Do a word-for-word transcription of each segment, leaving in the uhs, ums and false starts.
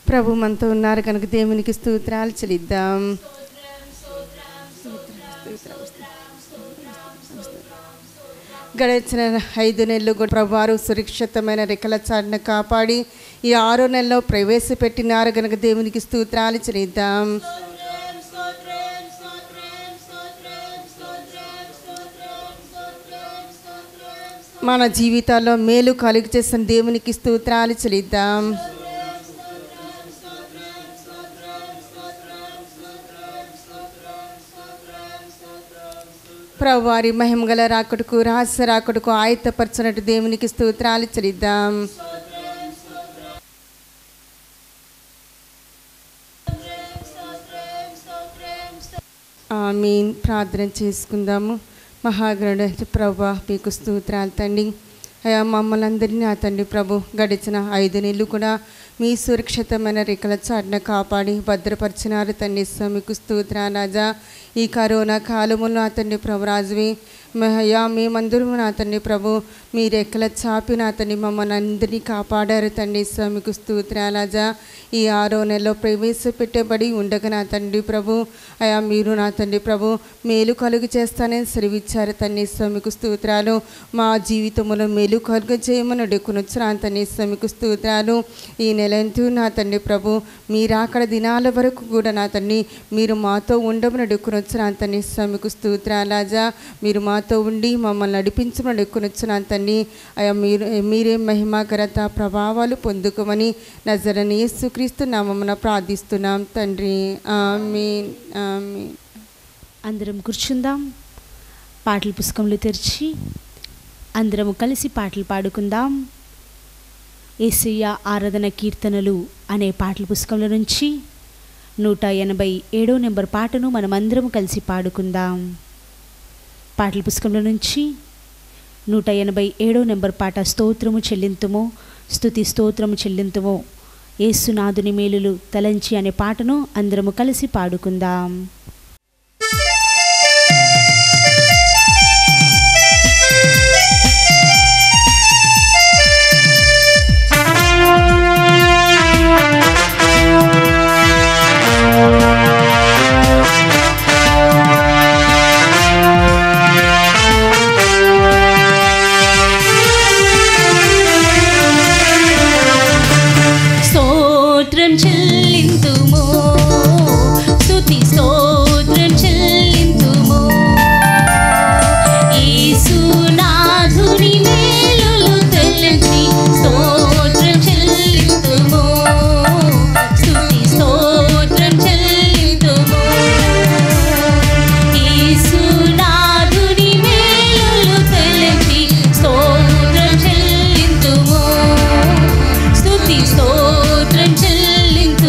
ప్రభు మనతో ఉన్నారు కనుక దేవునికి స్తోత్రాలు చెల్లిద్దాం. గడిచిన ఐదు నెలలు కూడా ప్రభువారు సురక్షితమైన రెక్కల చాటున కాపాడి ఈ ఆరో నెలలో ప్రవేశపెట్టినారు కనుక దేవునికి స్తోత్రాలు చెల్లిద్దాం. మన జీవితాల్లో మేలు కలుగు చేసిన దేవునికి స్తోత్రాలు చెల్లిద్దాం. ప్రభువారి మహిమగల రాకడకు రహస్య రాకడకు ఆయత్తపరచినట్టు దేవునికి స్తోత్రాలు చెల్లిద్దాం. ఆమీన్. ప్రార్థన చేసుకుందాము. మహాగణుడ ప్రభువా మీకు స్తోత్రాలు తండ్రి. అయా మమ్మల్ని అందరినీ నా తండ్రి ప్రభు గడిచిన ఐదు నెలలు కూడా మీ సురక్షితమైన రెక్కల చాటున కాపాడి భద్రపరిచినారు తండ్రి. మీకు స్తోత్రాలు రాజా. ఈ కరోనా కాలములో నా తండ్రి ప్రభు రాజువి అయ్యా మేమందరూ నా తండ్రి ప్రభు మీ రెక్కల చాపి నా తండ్రి మమ్మల్ని అందరినీ కాపాడారు తండ్రి. మీకు స్తోత్రాలు రాజా. ఈ ఆరో నెలలో ప్రవేశపెట్టబడి ఉండగా నా తండ్రి ప్రభు అయా మీరు నా తండ్రి ప్రభు మేలు కలుగు చేస్తానని సెలవిచ్చారు తండ్రి. మీకు స్తోత్రాలు. మా జీవితంలో మేలు కలుగు చేయమని అడుగునొచ్చు నా తండ్రి. మీకు స్తోత్రాలు. ఈ నెలంతూ నా తండ్రి ప్రభు మీరు అక్కడ దినాల వరకు కూడా నా తండ్రి మీరు మాతో ఉండమని అడుగునొచ్చు నా తండ్రి. మీకు స్తోత్రాలు రాజా. మీరు మాతో ఉండి మమ్మల్ని నడిపించమని అడుగునొచ్చు నా తండ్రి. అయా మీరు మీరే మహిమ ఘనత ప్రభావాలు పొందుకోమని నజరేయుడైన యేసుక్రీస్తు నామమున ప్రార్థిస్తున్నాం తండ్రి. ఆమేన్. ఆమేన్. అందరం కూర్చుందాం. పాటల పుస్తకంలో తెరిచి అందరం కలిసి పాటలు పాడుకుందాం. యేసయ్య ఆరాధన కీర్తనలు అనే పాటల పుస్తకంలో నుంచి నూట ఎనభై ఏడో నెంబర్ పాటను మనం అందరం కలిసి పాడుకుందాం. పాటల పుస్తకంలో నుంచి నూట ఎనభై ఏడో నెంబర్ పాట స్తోత్రము చెల్లింతుము స్తుతి స్తోత్రము చెల్లింతుము యేసునాథుని మేలులు తలంచి అనే పాటను అందరము కలిసి పాడుకుందాం. స్తోత్రం చెల్లింతుము స్తుతి స్తోత్రం చెల్లింతుము యేసునాథుని మేలులు తలంచి స్తోత్రం చెల్లింతుము స్తుతి స్తోత్రం చెల్లింతుము యేసునాథుని మేలులు తలంచి స్తోత్రం చెల్లింతుము స్తుతి స్తోత్రం చెల్లింతుము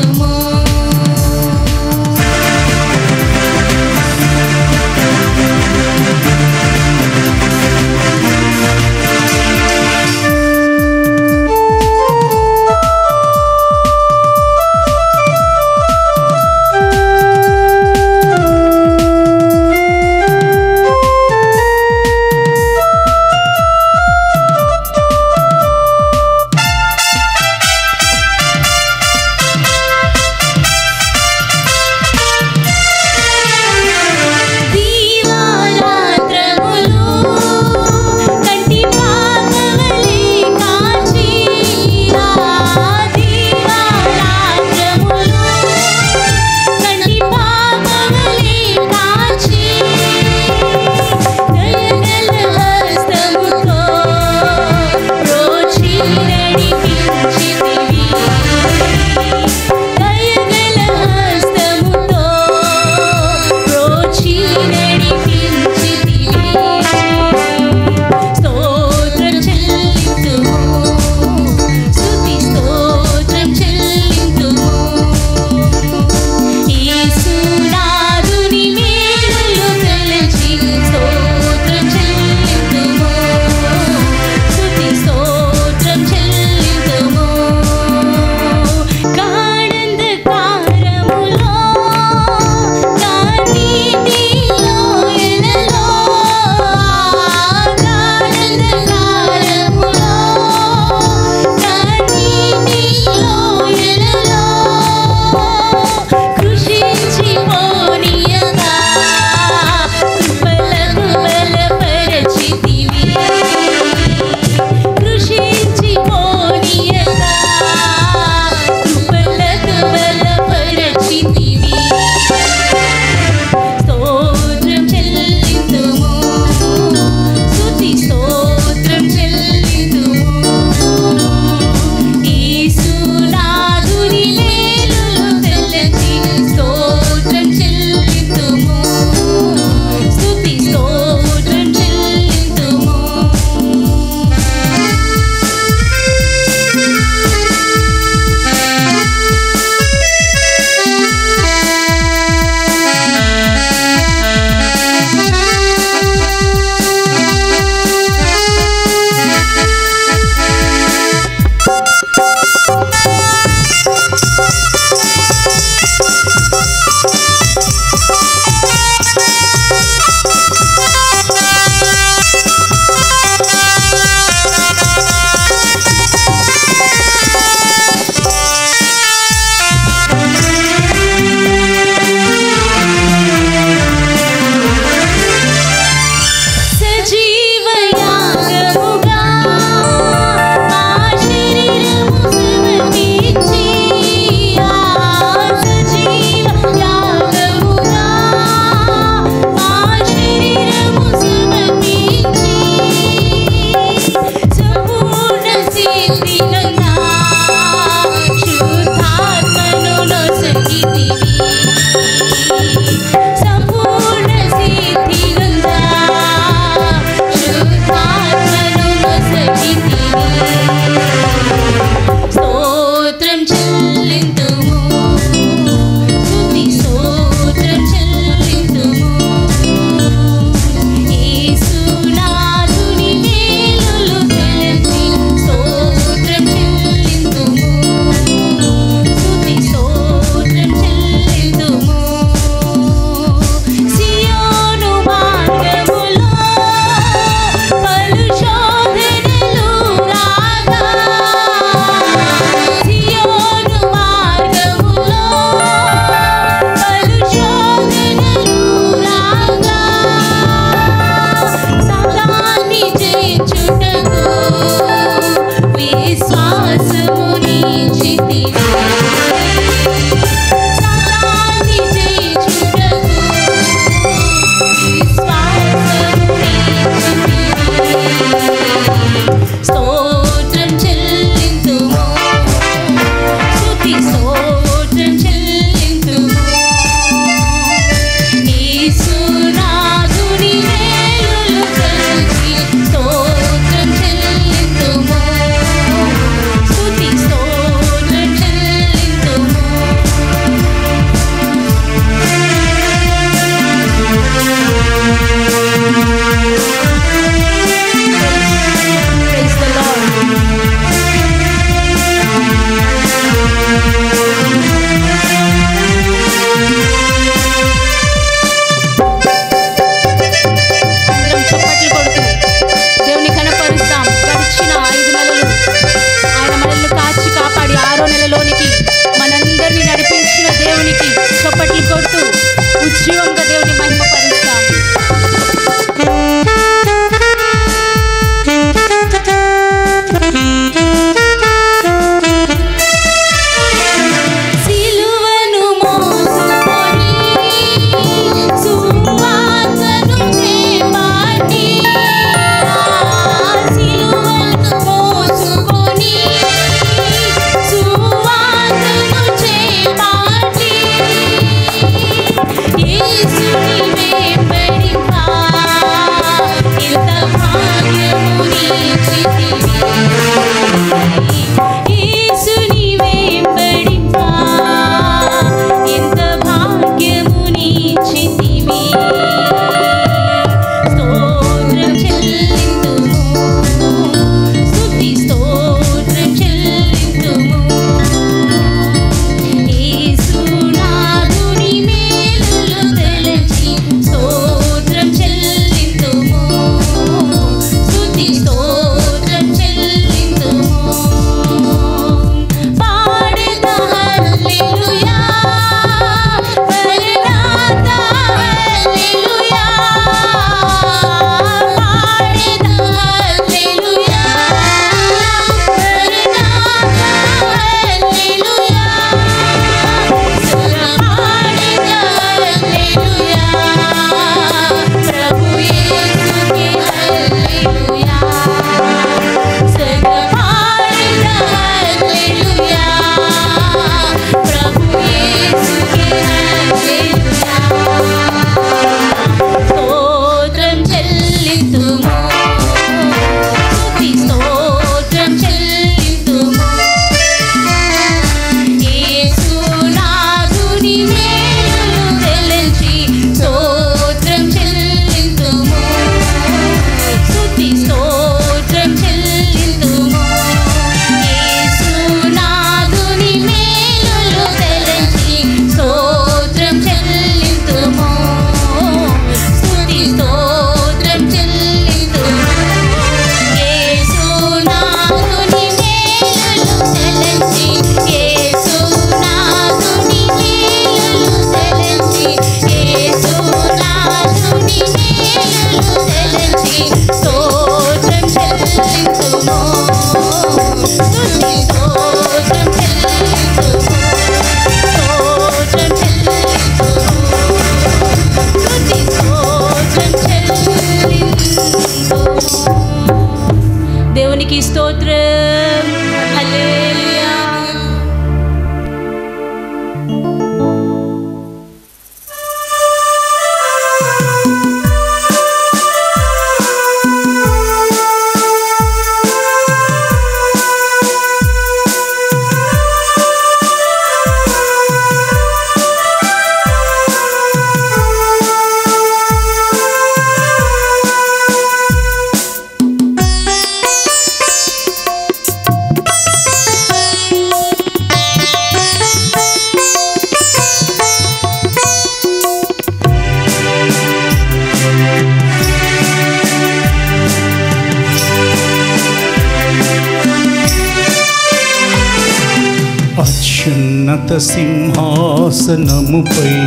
అత్యున్నత సింహాసనముపై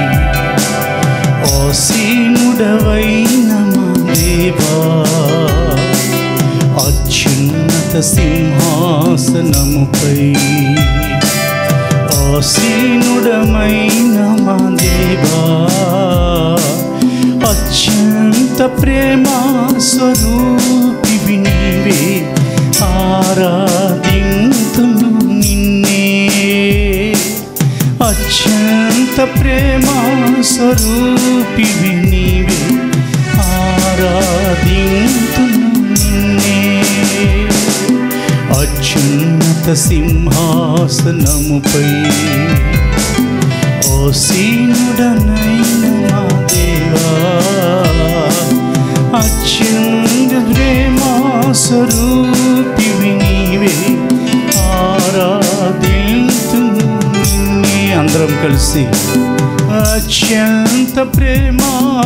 ఆసీనుడవైన మా దేవా, అత్యున్నత సింహాసనముపై ఆసీనుడమైన మా దేవా, అత్యంత ప్రేమ స్వరూపివి నీవే, ఆరాధింతును నిన్నే. అత్యంత ప్రేమ స్వరూపివి నీవే, ఆరాధింతును నిన్నే. అత్యున్నత సింహాసనముపై ఆసీనుడనైన మా దేవా, అత్యంత ప్రేమ స్వరూపివి నీవే, ఆరాధింతును నిన్నే. అందరం కలిసి అత్యంత ప్రేమ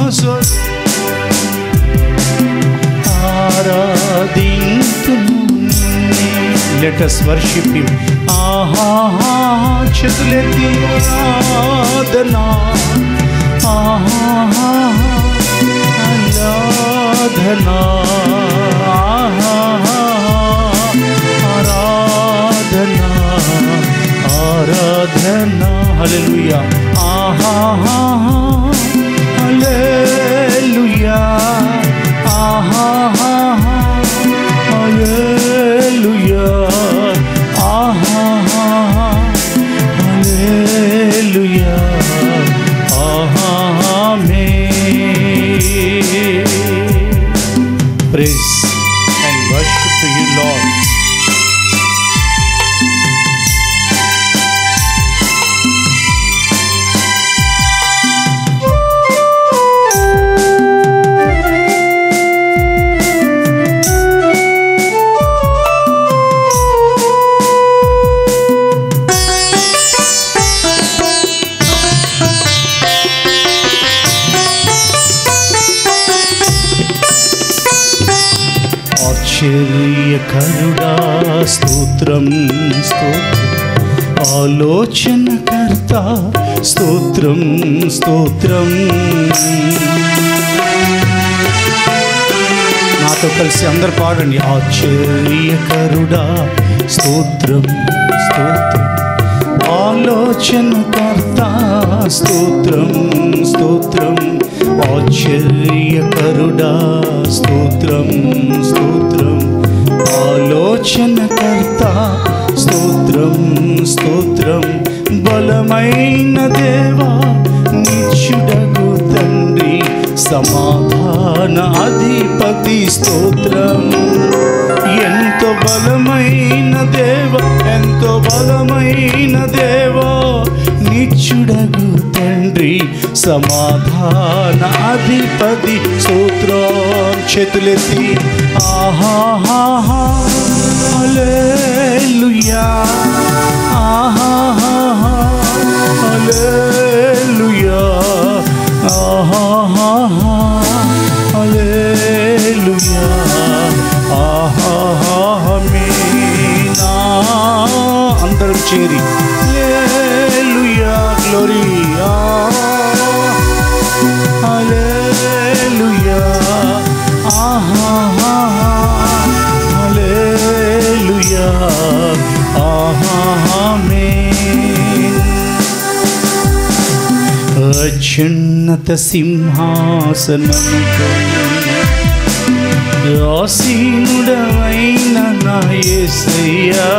ఆరాధింతును నిన్నే. Let us worship him. ఆహా చేతులెత్తి ఆరాధనా, ఆహా ఆరాధనా, ఆహా ఆరాధనా, ఆరాధనా. హల్లెలూయా, ఆహా హల్లెలూయా, ఆహా హల్లెలూయా, ఆహా హల్లెలూయా, ఆహా ఆమేన్. Praise and worship to you, Lord. ఆశ్చర్యకరుడా స్తోత్రం స్తోత్రం, ఆలోచనకర్త స్తోత్రం స్తోత్రం. నాతో కలిసి అందరు పాడండి. ఆశ్చర్యకరుడా స్తోత్రం స్తోత్రం, ఆలోచనకర్త స్తోత్రం స్తోత్రం, ఆశ్చర్యకరుడా స్తోత్రం స్తోత్రం, ఆలోచనకర్త స్తోత్రం స్తోత్రం. బలమైన దేవా నిత్యుడగు తండ్రి, సమాధాన అధిపతి స్తోత్రం. ఎంతో బలమైన దేవ, ఎంతో బలమైన దేవా నిత్యుడగు తండ్రి, సమాధాన అధిపతి స్తోత్రం. చేతులెత్తి ఆహా హల్లెలూయా, ఆహా హల్లెలూయా, ఆహా హల్లెలూయా, ఆహా ఆమేన్. అందరం చేరి హల్లెలూయా, గ్లోరీ, హల్లెలూయా, ఆహా హల్లెలూయా, ఆహా ఆమేన్. అత్యున్నత సింహాసనముపై ఆసీనుడవైన నా యేసయ్యా,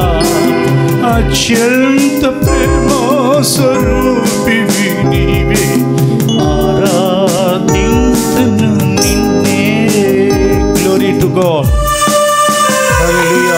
అత్యంత ప్రేమ స్వరూపివి నీవే, ఆరాధింతును నిన్నే. Glory to God. హల్లెలూయా.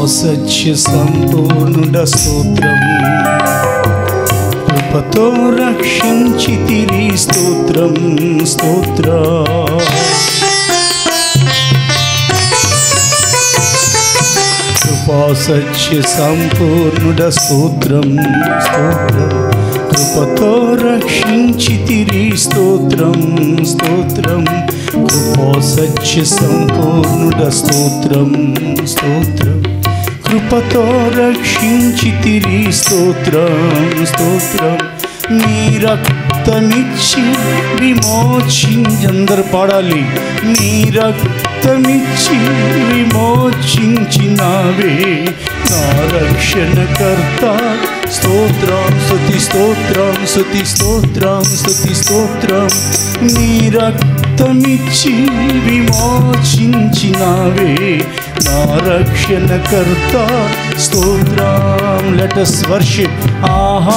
సత్య సంపూర్ణుడ స్తోత్రం, కృపతో రక్షించితిరి స్తోత్రం స్తోత్రం. కృపా సత్య సంపూర్ణుడ స్తోత్రం స్తోత్రం, కృపతో రక్షించితిరి స్తోత్రం స్తోత్రం. కృపా సత్య సంపూర్ణుడ స్తోత్రం స్తోత్రం, కృపతో రక్షించితిరి స్తోత్రం స్తోత్రం. నీ రక్తమిచ్చి విమోచించి, అందరు పాడాలి. నీ రక్తమిచ్చి విమోచించినావే నా రక్షణకర్త, స్తోత్రం స్తుతి స్తోత్రం స్తుతి స్తోత్రం స్తుతి స్తోత్రం. నీ రక్తమిచ్చి విమోచించినావే నా రక్షణకర్త, స్తోత్రం. Let us worship. ఆహా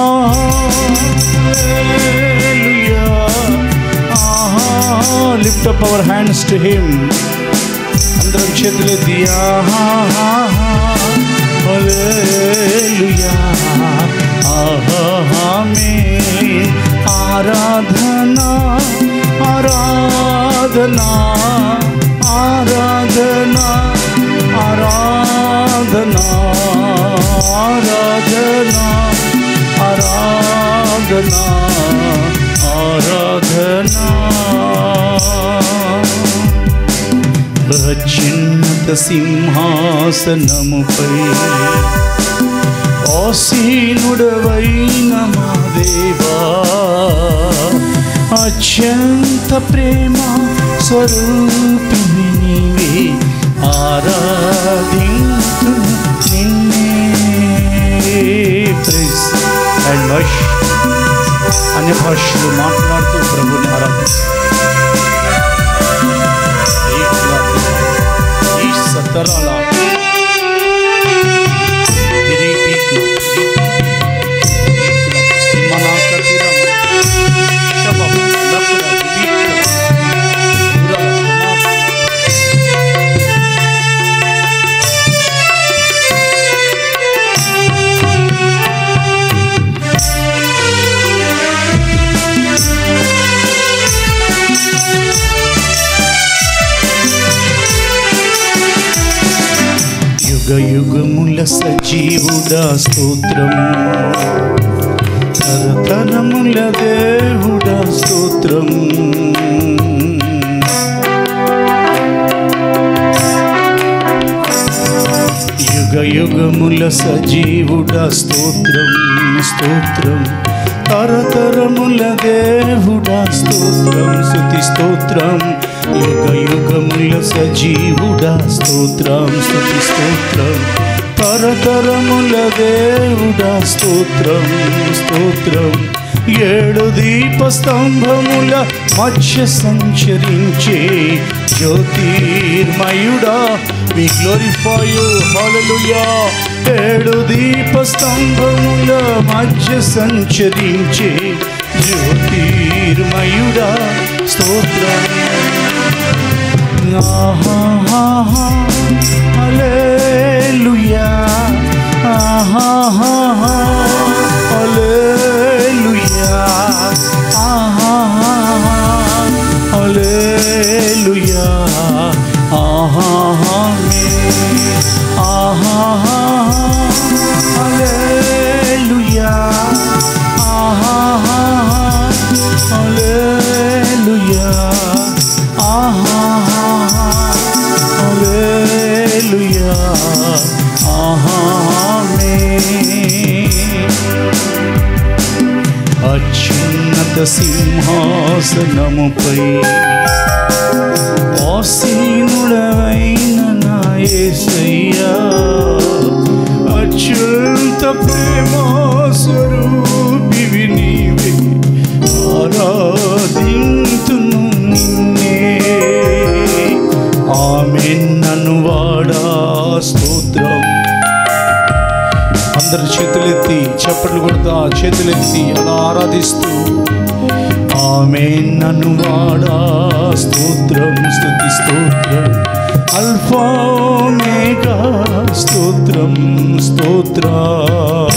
ఆహా, lift up our hands to him. అందరం చేతులెత్తి ఆహా హల్లెలూయా ఆహా ఆమేన్. ఆరాధనా ఆరాధనా ఆరాధనా ఆరాధనా ఆరాధనా ఆరాధనా ఆరాధనా. అత్యున్నత సింహాసనముపై ఆసీనుడవైన మా దేవా, అత్యంత ప్రేమ స్వరూపిణి నీవే, ఆరాధింతు నిన్నే. Praise and worship. అన్య భాషలు మాట్లాడుతూ ప్రభుని ఆరాధిస్తాం. ఈ సతరాల యుగముల సజీవుడా స్తోత్రం, తరతరముల దేవుడా స్తోత్రం. యుగ యుగముల సజీవుడా స్తోత్రం స్తోత్రం, తరతరముల దేవుడా స్తోత్రం స్తుతి స్తోత్రం. యుగ యుగముల సజీవుడా స్తోత్రం స్తుతి స్తోత్రం, తరతరముల దేవుడా స్తోత్రం స్తోత్రం. ఏడు దీప స్తంభముల మధ్య సంచరించే జ్యోతిర్మయుడా, we glorify you, hallelujah. ఏడు దీప స్తంభముల మధ్య సంచరించే జ్యోతిర్మయుడా స్తోత్రం. ఆహా హల్లెలూయా ఆహా హల్లెలూయా ఆహా హల్లెలూయా ఆహా ఆహా హల్లెలూయా ఆహా హల్లెలూయా ఆహా హల్లెలూయా ఆహా ఆమేన్. అత్యున్నత సింహాసనముపై ఆసీనుడవైన నా యేసయ్యా, అత్యంత ప్రేమ స్వరూపివి నీవే, ఆరాధింతును నిన్నే. ఆమేన్ అనువాడా స్తోత్రం. అందరు చేతులెత్తి చప్పట్లు కొడతా, చేతులెత్తి అలా ఆరాధిస్తూ ఆమేన్ అనువాడా స్తోత్రం స్తుతి స్తోత్రం. అల్ఫా ఓమేగా స్తోత్రం. స్తోత్రం స్తోత్రం.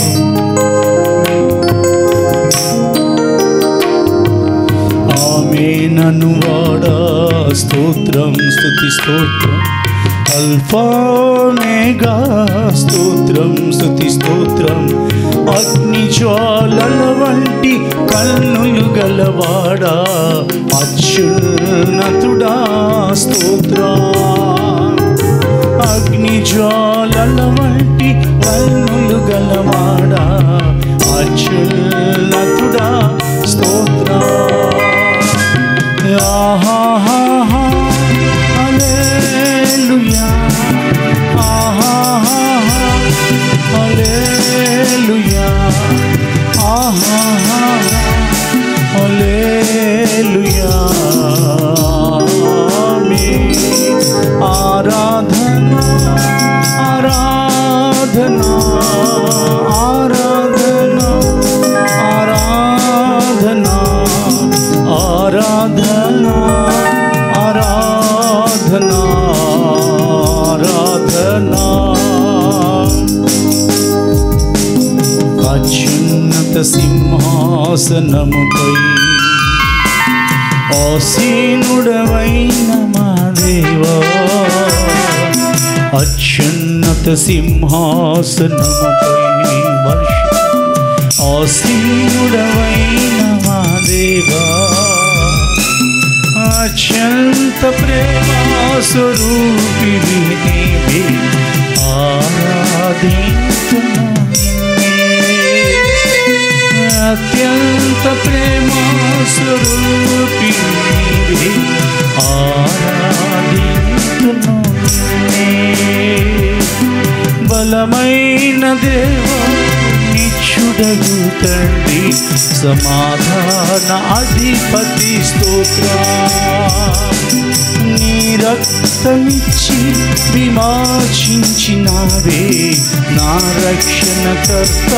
ఆమేనను వాడా స్తోత్రం స్తుతి స్తోత్రం. అల్ఫా ఒమేగా స్తోత్రం స్తుతి స్తోత్రం. అగ్ని జ్వాలల వంటి కన్నులు గలవాడా అత్యున్నతుడా స్తోత్రం. అగ్ని జ్వాలల వంటి కన్నులు గలవాడా అత్యున్నతుడా స్తోత్రం. ఆహాహా హల్లెలూయా ఆహాహా హల్లెలూయా ఆహాహా హల్లెలూయా. ఆమేన్. ఆరాధనా ఆరాధనా ఆరాధనా ఆరాధనా ఆరాధనా ఆరాధనా ఆరాధనా. అత్యున్నత సింహాసనముపై ఆసీనుడవైన మా దేవా. అత్యున్నత సింహాసనముపై ఆసీనుడవైన మా దేవా. అత్యంత ప్రేమా స్వరూపివి నీవే ఆరాధింతును నిన్నే. అత్యంత ప్రేమా స్వరూపివి నీవే ఆరాధింతును నిన్నే. బలమైన దేవా నిత్యుడగు తండ్రి సమాధాన అధిపతి స్తోత్రం. నీ రక్తమిచ్చి విమోచించినావే నా రక్షణకర్త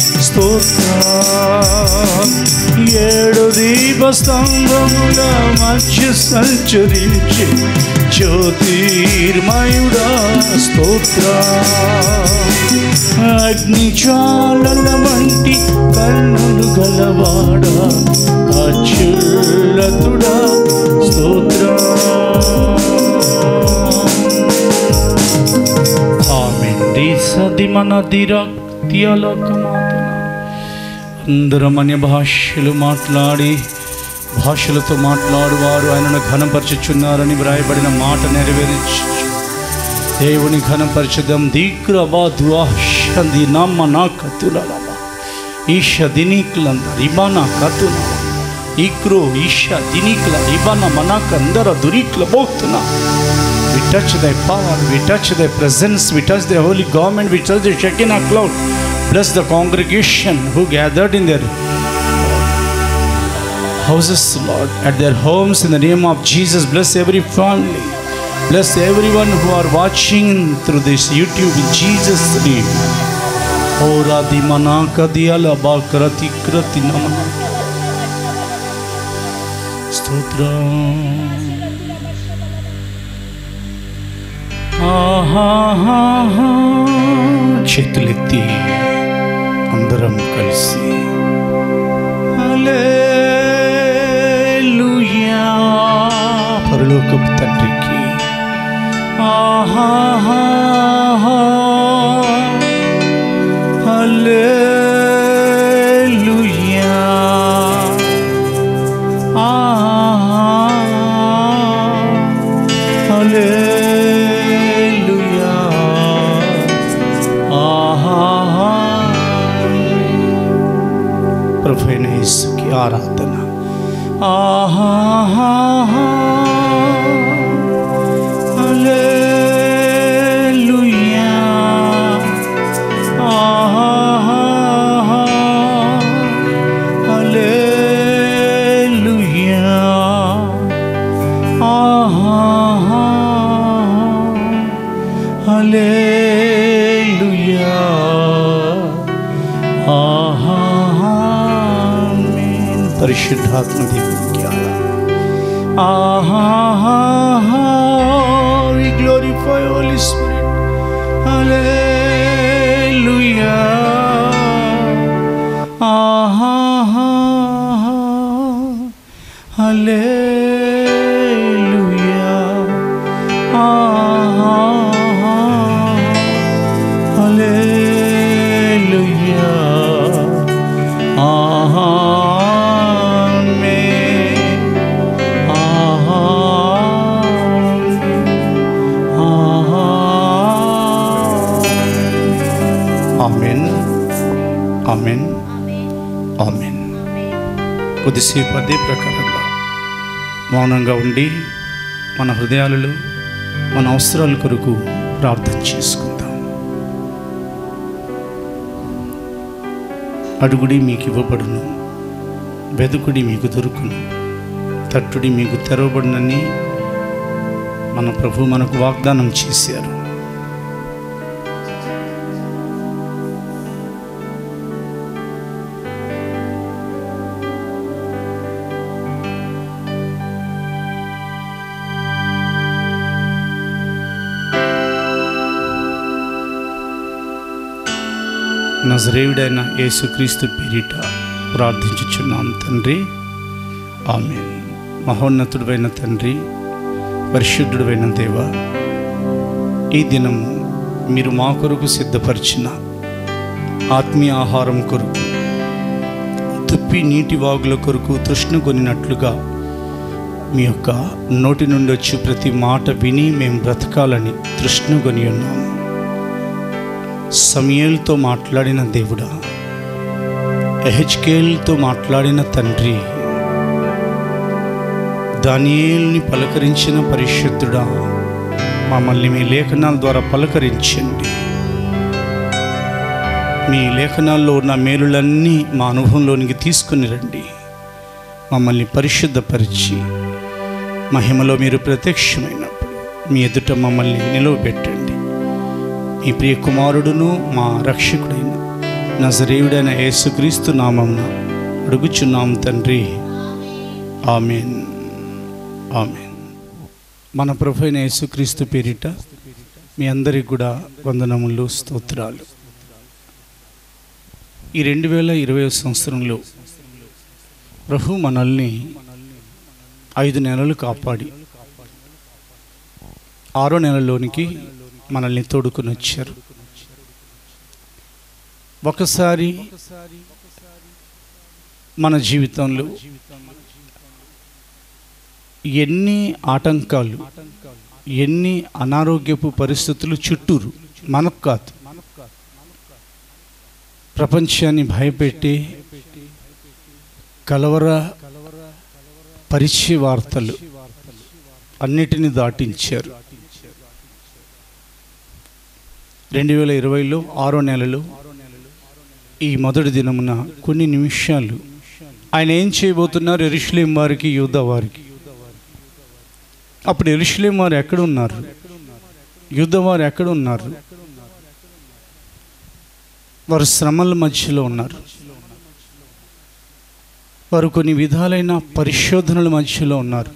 స్తోత్రం. ఏడు దీపస్తంభముల మధ్య సంచరించే జ్యోతిర్మయుడా స్తోత్రం. అగ్ని జ్వాలల వంటి కన్నులు గలవాడా అత్యున్నతుడా స్తోత్రం. ఆమేన్. అందరం అన్య భాషలు మాట్లాడి భాషలతో మాట్లాడువారు ఆయనను ఘనపరచుచున్నారని వ్రాయబడిన మాట నెరవేర్చు దేవుని ఘనపరచుదాం. దీక్రబాధి నమ్మ నా కతులబా ఈష దినిక్లంద రిబానా కతుల ఈక్రో ఈష దినిక్ల రిబానా మనకందర దురిక్ల పోతున్నా. We touch thy power, we touch thy presence, we touch the holy garment, we touch the Shekinah cloud. Bless the congregation who gathered in their houses, Lord, at their homes in the name of Jesus. Bless every family. Bless everyone who are watching through this YouTube in Jesus' name. Ora di manaka diala bakrati krati namana. Stotram. ఆహా చేతులెత్తి అందరం కలిసి హల్లెలూయా పరలోకపు తండ్రికి ఆహా హల్లెలూయా ఆహా హల్లెలూయా ప్రభువైన యేసుకి ఆరాధన. ఆహా హల్లెలూయా ఆహా హల్లెలూయా ఆహా హల్లెలూయా ఆహా. పరిశుద్ధాత్మ దేవునికి ఆహా. We glorify Holy Spirit. Hallelujah. Amen, amen, amen. కొద్దిసేపు అదే ప్రకారంగా మౌనంగా ఉండి మన హృదయాలలో మన అవసరాల కొరకు ప్రార్థన చేసుకుందాం. అడుగుడి మీకు ఇవ్వబడును, వెదుకుడి మీకు దొరుకును, తట్టుడి మీకు తెరవబడునని మన ప్రభు మనకు వాగ్దానం చేశారు. నజరేయుడైన యేసుక్రీస్తు పేరిట ప్రార్థించుచున్నాం తండ్రి, ఆమేన్. మహోన్నతుడైన తండ్రి, పరిశుద్ధుడైన దేవ, ఈ దినం మీరు మా కొరకు సిద్ధపరిచిన ఆత్మీయ ఆహారం కొరకు, తుప్పి నీటి వాగుల కొరకు తృష్ణ కొనినట్లుగా మీ యొక్క నోటి నుండి వచ్చి ప్రతి మాట విని మేము బ్రతకాలని తృష్ణ కొని ఉన్నాము. సమూయేలుతో మాట్లాడిన దేవుడా, యెహెజ్కేలుతో మాట్లాడిన తండ్రి, దానియేలుని పలకరించిన పరిశుద్ధుడా, మమ్మల్ని మీ లేఖనాల ద్వారా పలకరించండి. మీ లేఖనాల్లో ఉన్న మేలులన్నీ మా అనుభవంలోనికి తీసుకుని రండి. మమ్మల్ని పరిశుద్ధపరిచి మహిమలో మీరు ప్రత్యక్షమైనప్పుడు మీ ఎదుట మమ్మల్ని నిలవబెట్టండి. మీ ప్రియ కుమారుడును మా రక్షకుడైన నజరేయుడైన యేసుక్రీస్తు నామమున అడుగుచున్నాం తండ్రి, ఆమేన్, ఆమేన్. మన ప్రభు అయిన యేసుక్రీస్తు పేరిట మీ అందరికి కూడా వందనములు, స్తోత్రాలు. ఈ రెండు వేల ఇరవై సంవత్సరంలో ప్రభు మనల్ని ఐదు నెలలు కాపాడి ఆరో నెలలోనికి మనల్ని తోడుకొని వచ్చారు. ఒకసారి మన జీవితంలో ఎన్ని ఆటంకాలు, ఎన్ని అనారోగ్యపు పరిస్థితులు చుట్టూరు, మనకు కాదు, ప్రపంచాన్ని భయపెట్టి కలవర పరిచయ వార్తలు అన్నిటినీ దాటించారు. రెండు వేల ఇరవైలో ఆరో నెలలో ఈ మొదటి దినమున కొన్ని నిమిషాలు ఆయన ఏం చేయబోతున్నారు యెరూషలేము వారికి, యూదా వారికి. అప్పుడు యెరూషలేము వారు ఎక్కడ ఉన్నారు, యూదా వారు ఎక్కడ ఉన్నారు? వారు శ్రమల మధ్యలో ఉన్నారు. వారు కొన్ని విధాలైన పరిశోధనల మధ్యలో ఉన్నారు.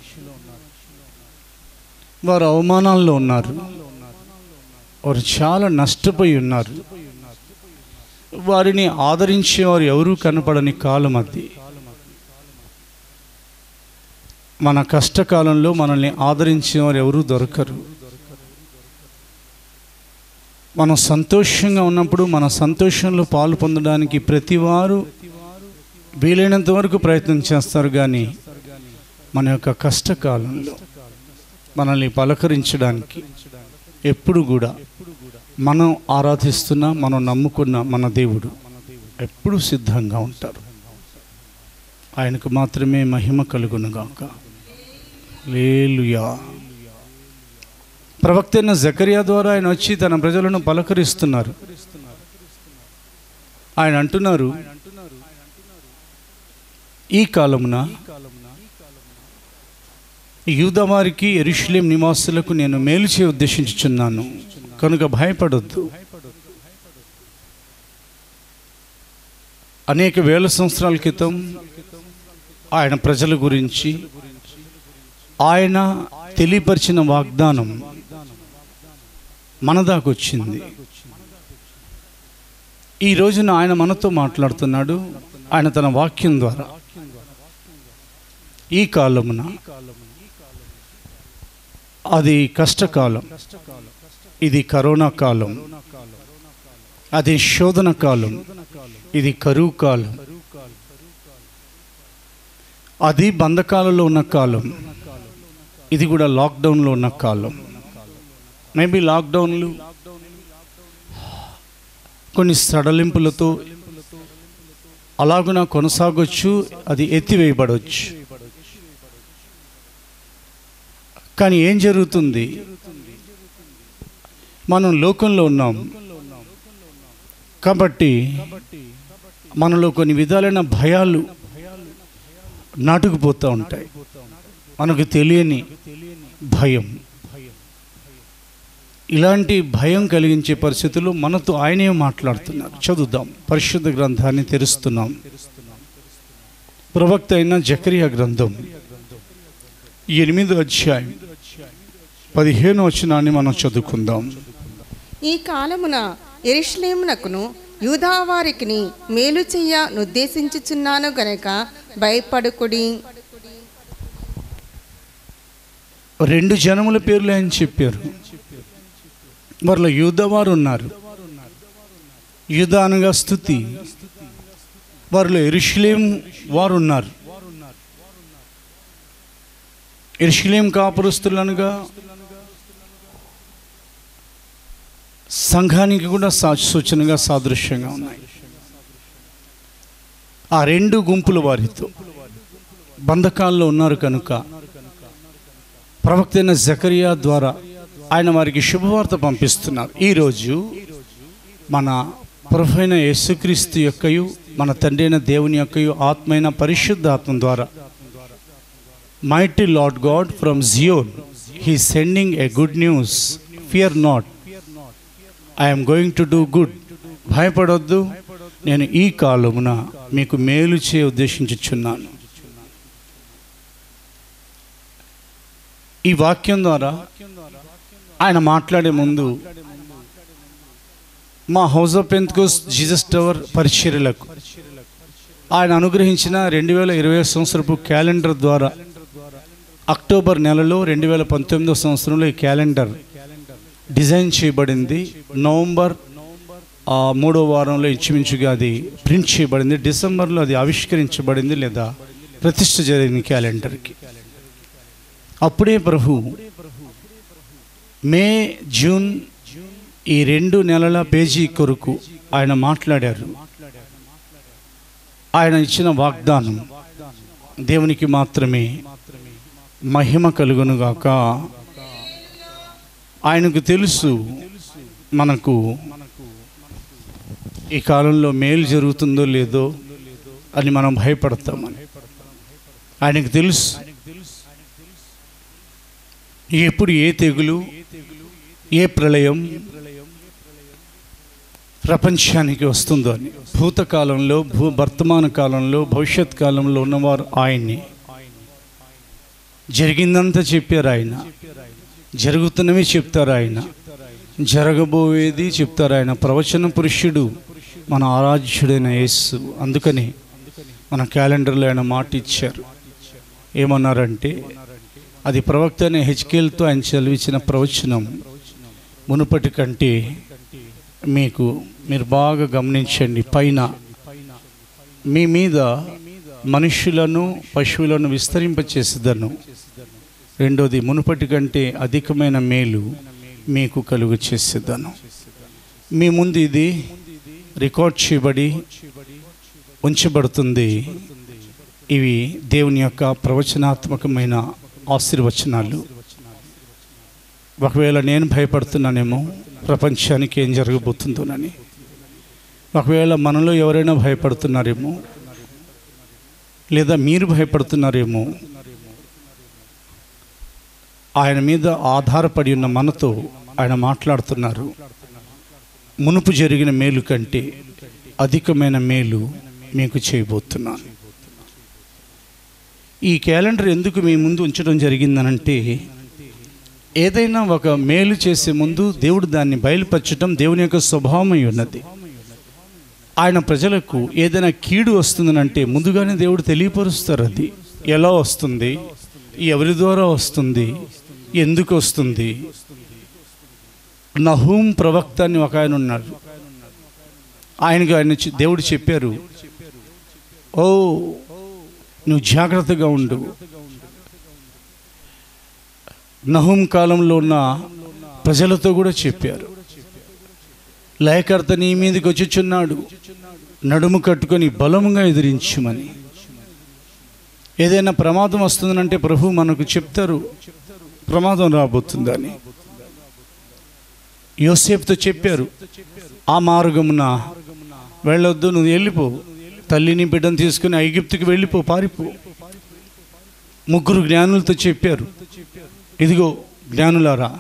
వారు అవమానాల్లో ఉన్నారు. వారు చాలా నష్టపోయి ఉన్నారు. వారిని ఆదరించేవారు ఎవరూ కనపడని కాలం అది. మన కష్టకాలంలో మనల్ని ఆదరించేవారు ఎవరూ దొరకరు. మనం సంతోషంగా ఉన్నప్పుడు మన సంతోషంలో పాలు పొందడానికి ప్రతివారు వీలైనంత వరకు ప్రయత్నం చేస్తారు. కానీ మన యొక్క కష్టకాలంలో మనల్ని పలకరించడానికి ఎప్పుడు కూడా మనం ఆరాధిస్తున్న, మనం నమ్ముకున్న మన దేవుడు ఎప్పుడు సిద్ధంగా ఉంటారు. ఆయనకు మాత్రమే మహిమ కలుగునుగాక. హల్లెలూయా. ప్రవక్త అయిన జకరియా ద్వారా ఆయన వచ్చి తన ప్రజలను పలకరిస్తున్నారు. ఆయన అంటున్నారు, ఈ కాలమున యూదా వారికి యెరూషలేము నివాసులకు నేను మేలు చేయ ఉద్దేశించుచున్నాను, కనుక భయపడొద్దు. అనేక వేల సంవత్సరాల క్రితం ఆయన ప్రజల గురించి ఆయన తెలియపరిచిన వాగ్దానం మన దాకా వచ్చింది. ఈ రోజున ఆయన మనతో మాట్లాడుతున్నాడు. ఆయన తన వాక్యం ద్వారా ఈ కాలమున అది కష్టకాలం, ఇది కరోనా కాలం, అది శోధన కాలం, ఇది కరువు కాలం, అది బంధకాలలో ఉన్న కాలం, ఇది కూడా లాక్డౌన్లో ఉన్న కాలం. మేబీ లాక్డౌన్లు కొన్ని సడలింపులతో అలాగున కొనసాగొచ్చు, అది ఎత్తివేయబడవచ్చు. కానీ ఏం జరుగుతుంది? మనం లోకంలో ఉన్నాం కాబట్టి మనలో కొన్ని విధాలైన భయాలు నాటుకుపోతూ ఉంటాయి. మనకు తెలియని భయం. ఇలాంటి భయం కలిగించే పరిస్థితుల్లో మనతో ఆయనే మాట్లాడుతున్నారు. చదువుదాం. పరిశుద్ధ గ్రంథాన్ని తెరుస్తున్నాం. ప్రవక్త అయిన జకరియా గ్రంథం ఎనిమిదో అధ్యాయం పదిహేను వచనాన్ని మనం చదువుకుందాం. ఈ కాలమున యెరూషలేమునకును యూదా వారికిని మేలు చెయ్య నుద్దేశించుచున్నాను గనక భయపడుకుడి. రెండు జనముల పేర్లు ఆయన చెప్పారు. వారిలో యూదా వారు ఉన్నారు. యూదా అనగా స్తుతి. వారిలో యెరూషలేము వారు ఉన్నారు. యెరూషలేము కాపురస్తులు అనగా సంఘానికి కూడా సా సూచనగా సాదృశ్యంగా ఉన్నాయి. ఆ రెండు గుంపుల వారితో బంధకాల్లో ఉన్నారు కనుక ప్రవక్త అయిన జకరియా ద్వారా ఆయన వారికి శుభవార్త పంపిస్తున్నారు. ఈరోజు మన ప్రభువైన యేసుక్రీస్తు యొక్కయు మన తండ్రి అయిన దేవుని యొక్కయు ఆత్మైన పరిశుద్ధ ఆత్మ ద్వారా mighty Lord God from Zion he sending a good news. Fear not, I'm going to do good. భయపడొద్దు, నేను ఈ కాలమున మీకు మేలు చే ఉద్దేశించుచున్నాను. ఈ వాక్యం ద్వారా ఆయన మాట్లాడే ముందు మా House of Pentecost Jesus Tower పరిచర్యలకు ఆయన అనుగ్రహించిన రెండు వేల ఇరవై సంవత్సరపు క్యాలెండర్ ద్వారా అక్టోబర్ నెలలో రెండు వేల పంతొమ్మిదవ సంవత్సరంలో ఈ క్యాలెండర్ డిజైన్ చేయబడింది. నవంబర్ మూడో వారంలో ఇంచుమించుగా అది ప్రింట్ చేయబడింది. డిసెంబర్లో అది ఆవిష్కరించబడింది లేదా ప్రతిష్ఠ జరిగింది క్యాలెండర్కి. అప్పుడే ప్రభు మే జూన్ ఈ రెండు నెలల పేజీ కొరకు ఆయన మాట్లాడారు. ఆయన ఇచ్చిన వాగ్దానం దేవునికి మాత్రమే మహిమ కలుగునుగాక. ఆయనకు తెలుసు మనకు ఈ కాలంలో మేలు జరుగుతుందో లేదో అని మనం భయపడతామని. ఆయనకు తెలుసు ఎప్పుడు ఏ తెగులు, ఏ ప్రళయం ప్రపంచానికి వస్తుందో అని. భూతకాలంలో, భూ వర్తమాన కాలంలో, భవిష్యత్ కాలంలో ఉన్నవారు ఆయన్ని. జరిగిందంతా చెప్పారు ఆయన, జరుగుతున్నవి చెప్తారు ఆయన, జరగబోయేది చెప్తారు ఆయన. ప్రవచన పురుషుడు మన ఆరాధ్యుడైన యేసు. అందుకని మన క్యాలెండర్లో ఆయన మాట ఇచ్చారు. ఏమన్నారంటే అది ప్రవక్త అనే హెచ్కేల్తో ఆయన చదివించిన ప్రవచనం మునుపటి కంటే మీకు మీరు బాగా గమనించండి. పైన మీ మీద మనుషులను పశువులను విస్తరింపచేసేదను. రెండోది మునుపటి కంటే అధికమైన మేలు మీకు కలుగు చేసేదను. మీ ముందు ఇది రికార్డ్ చేయబడి ఉంచబడుతుంది. ఇవి దేవుని యొక్క ప్రవచనాత్మకమైన ఆశీర్వచనాలు. ఒకవేళ నేను భయపడుతున్నానేమో ప్రపంచానికి ఏం జరగబోతుందోనని. ఒకవేళ మనలో ఎవరైనా భయపడుతున్నారేమో, లేదా మీరు భయపడుతున్నారేమో. ఆయన మీద ఆధారపడి ఉన్న మనతో ఆయన మాట్లాడుతున్నారు. మునుపు జరిగిన మేలు కంటే అధికమైన మేలు మీకు చేయబోతున్నాను. ఈ క్యాలెండర్ ఎందుకు మీ ముందు ఉంచడం జరిగిందనంటే, ఏదైనా ఒక మేలు చేసే ముందు దేవుడు దాన్ని బయలుపరచడం దేవుని యొక్క స్వభావమై ఉన్నది. ఆయన ప్రజలకు ఏదైనా కీడు వస్తుందనంటే ముందుగానే దేవుడు తెలియపరుస్తారు. అది ఎలా వస్తుంది, ఎవరి ద్వారా వస్తుంది, ఎందుకు వస్తుంది. నహూం ప్రవక్త అని ఒక ఆయన ఉన్నాడు. ఆయనకు ఆయన దేవుడు చెప్పారు, ఓ నువ్వు జాగ్రత్తగా ఉండు. నహూం కాలంలో ఉన్న ప్రజలతో కూడా చెప్పారు, లేఖర్త నీ మీదకి వచ్చుచున్నాడు, నడుము కట్టుకొని బలముగా ఎదిరించుమని. ఏదైనా ప్రమాదం వస్తుందంటే ప్రభు మనకు చెప్తారు ప్రమాదం రాబోతుందని. యోసేపుతో చెప్పారు, ఆ మార్గమున వెళ్ళొద్దు, నువ్వు వెళ్ళిపో, తల్లిని బిడ్డను తీసుకుని ఐగుప్తుకి వెళ్ళిపో, పారిపో. ముగ్గురు జ్ఞానులతో చెప్పారు, ఇదిగో జ్ఞానులారా,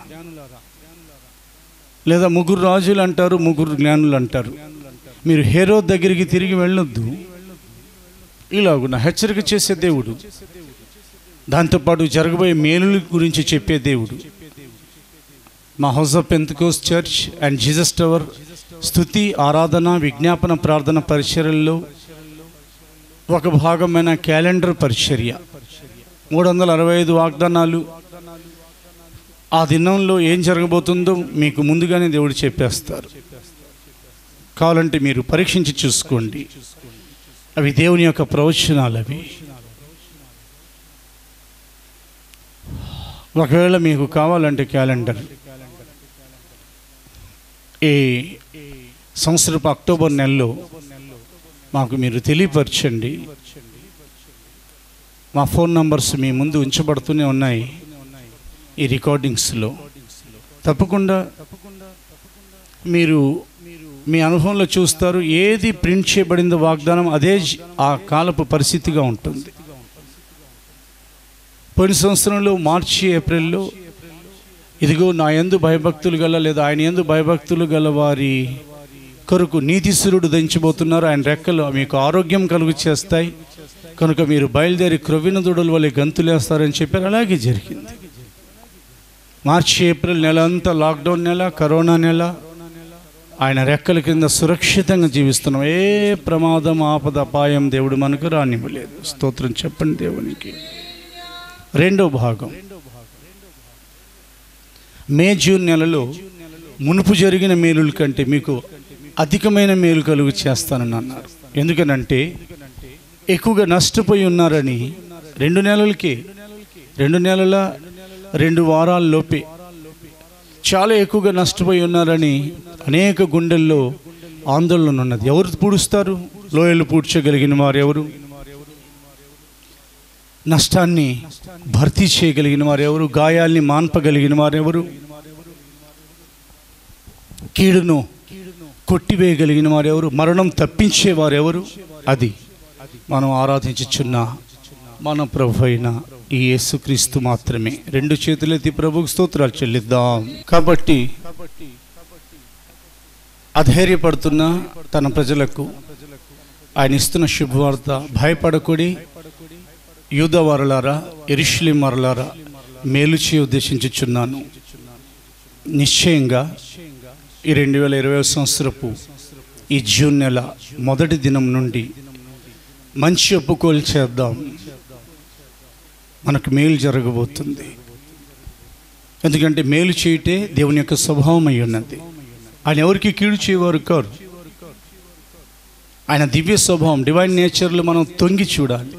లేదా ముగ్గురు రాజులు అంటారు, ముగ్గురు జ్ఞానులు అంటారు, మీరు హేరోద్ దగ్గరికి తిరిగి వెళ్ళొద్దు. ఇలాగున్న హెచ్చరిక చేసే దేవుడు, దాంతోపాటు జరగబోయే మేలుల గురించి చెప్పే దేవుడు. మా House of Pentecost Church and Jesus Tower స్తుతి, ఆరాధన, విజ్ఞాపన, ప్రార్థన పరిచర్యల్లో ఒక భాగమైన క్యాలెండర్ పరిచర్య. మూడు వందల అరవై ఐదు వాగ్దానాలు. ఆ దినంలో ఏం జరగబోతుందో మీకు ముందుగానే దేవుడు చెప్పేస్తారు. కావాలంటే మీరు పరీక్షించి చూసుకోండి, అవి దేవుని యొక్క ప్రవచనాలు. అవి ఒకవేళ మీకు కావాలంటే క్యాలెండర్ ఈ సంవత్సరపు అక్టోబర్ నెలలో మాకు మీరు తెలియపరచండి. మా ఫోన్ నంబర్స్ మీ ముందు ఉంచబడుతూనే ఉన్నాయి ఈ రికార్డింగ్స్లో. తప్పకుండా మీరు మీ అనుభవంలో చూస్తారు, ఏది ప్రింట్ చేయబడిందో వాగ్దానం అదే ఆ కాలపు పరిస్థితిగా ఉంటుంది. పోయిన సంవత్సరంలో మార్చి ఏప్రిల్లో ఇదిగో నా యందు భయభక్తులు గల లేదా ఆయన యందు భయభక్తులు గల వారి కొరకు నీతిసురుడు దంచిపోతున్నారు, ఆయన రెక్కలు మీకు ఆరోగ్యం కలుగు చేస్తాయి కనుక మీరు బయలుదేరి క్రొవ్విన దూడల వల్ల గంతులేస్తారని చెప్పారు. అలాగే జరిగింది. మార్చి ఏప్రిల్ నెల అంతా లాక్డౌన్ నెల, కరోనా నెల. ఆయన రెక్కల కింద సురక్షితంగా జీవిస్తున్నాం. ఏ ప్రమాదం, ఆపద, అపాయం దేవుడు మనకు రానివ్వలేదు. స్తోత్రం చెప్పండి దేవునికి. రెండో భాగం, మే జూన్ నెలలో మునుపు జరిగిన మేలుల కంటే మీకు అధికమైన మేలు కలుగు చేస్తానని అన్నారు. ఎందుకనంటే ఎక్కువగా నష్టపోయి ఉన్నారని రెండు నెలలకి రెండు నెలల రెండు వారాల లోపే చాలా ఎక్కువగా నష్టపోయి ఉన్నారని అనేక గుండెల్లో ఆందోళన ఉన్నది. ఎవరు పూడుస్తారు? లోయలు పూడ్చగలిగిన వారు ఎవరు? నష్టాన్ని భర్తీ చేయగలిగిన వారు ఎవరు? గాయాల్ని మాన్పగలిగిన వారు ఎవరు? కీడును కొట్టివేయగలిగిన వారు ఎవరు? మరణం తప్పించేవారు ఎవరు? అది మనం ఆరాధించుచున్న మన ప్రభు అయిన ఈ యేసుక్రీస్తు మాత్రమే. రెండు చేతులెత్తి ప్రభుకు స్తోత్రాలు చెల్లిద్దాం. కాబట్టి అధైర్యపడుతున్న తన ప్రజలకు ఆయన ఇస్తున్న శుభవార్త, భయపడకుడి యూదా వారలారా, యెరూషలేము వారలారా, మేలు చేయ ఉద్దేశించుచున్నాను. నిశ్చయంగా ఈ రెండు వేల ఇరవై సంవత్సరపు ఈ జూన్ నెల మొదటి దినం నుండి మంచి ఒప్పుకోలు చేద్దాం. మనకు మేలు జరగబోతుంది. ఎందుకంటే మేలు చేయటే దేవుని యొక్క స్వభావం అయి ఉన్నది. ఆయన ఎవరికి కీడు చేయవారు కారు. ఆయన దివ్య స్వభావం, డివైన్ నేచర్లు మనం తొంగి చూడాలి.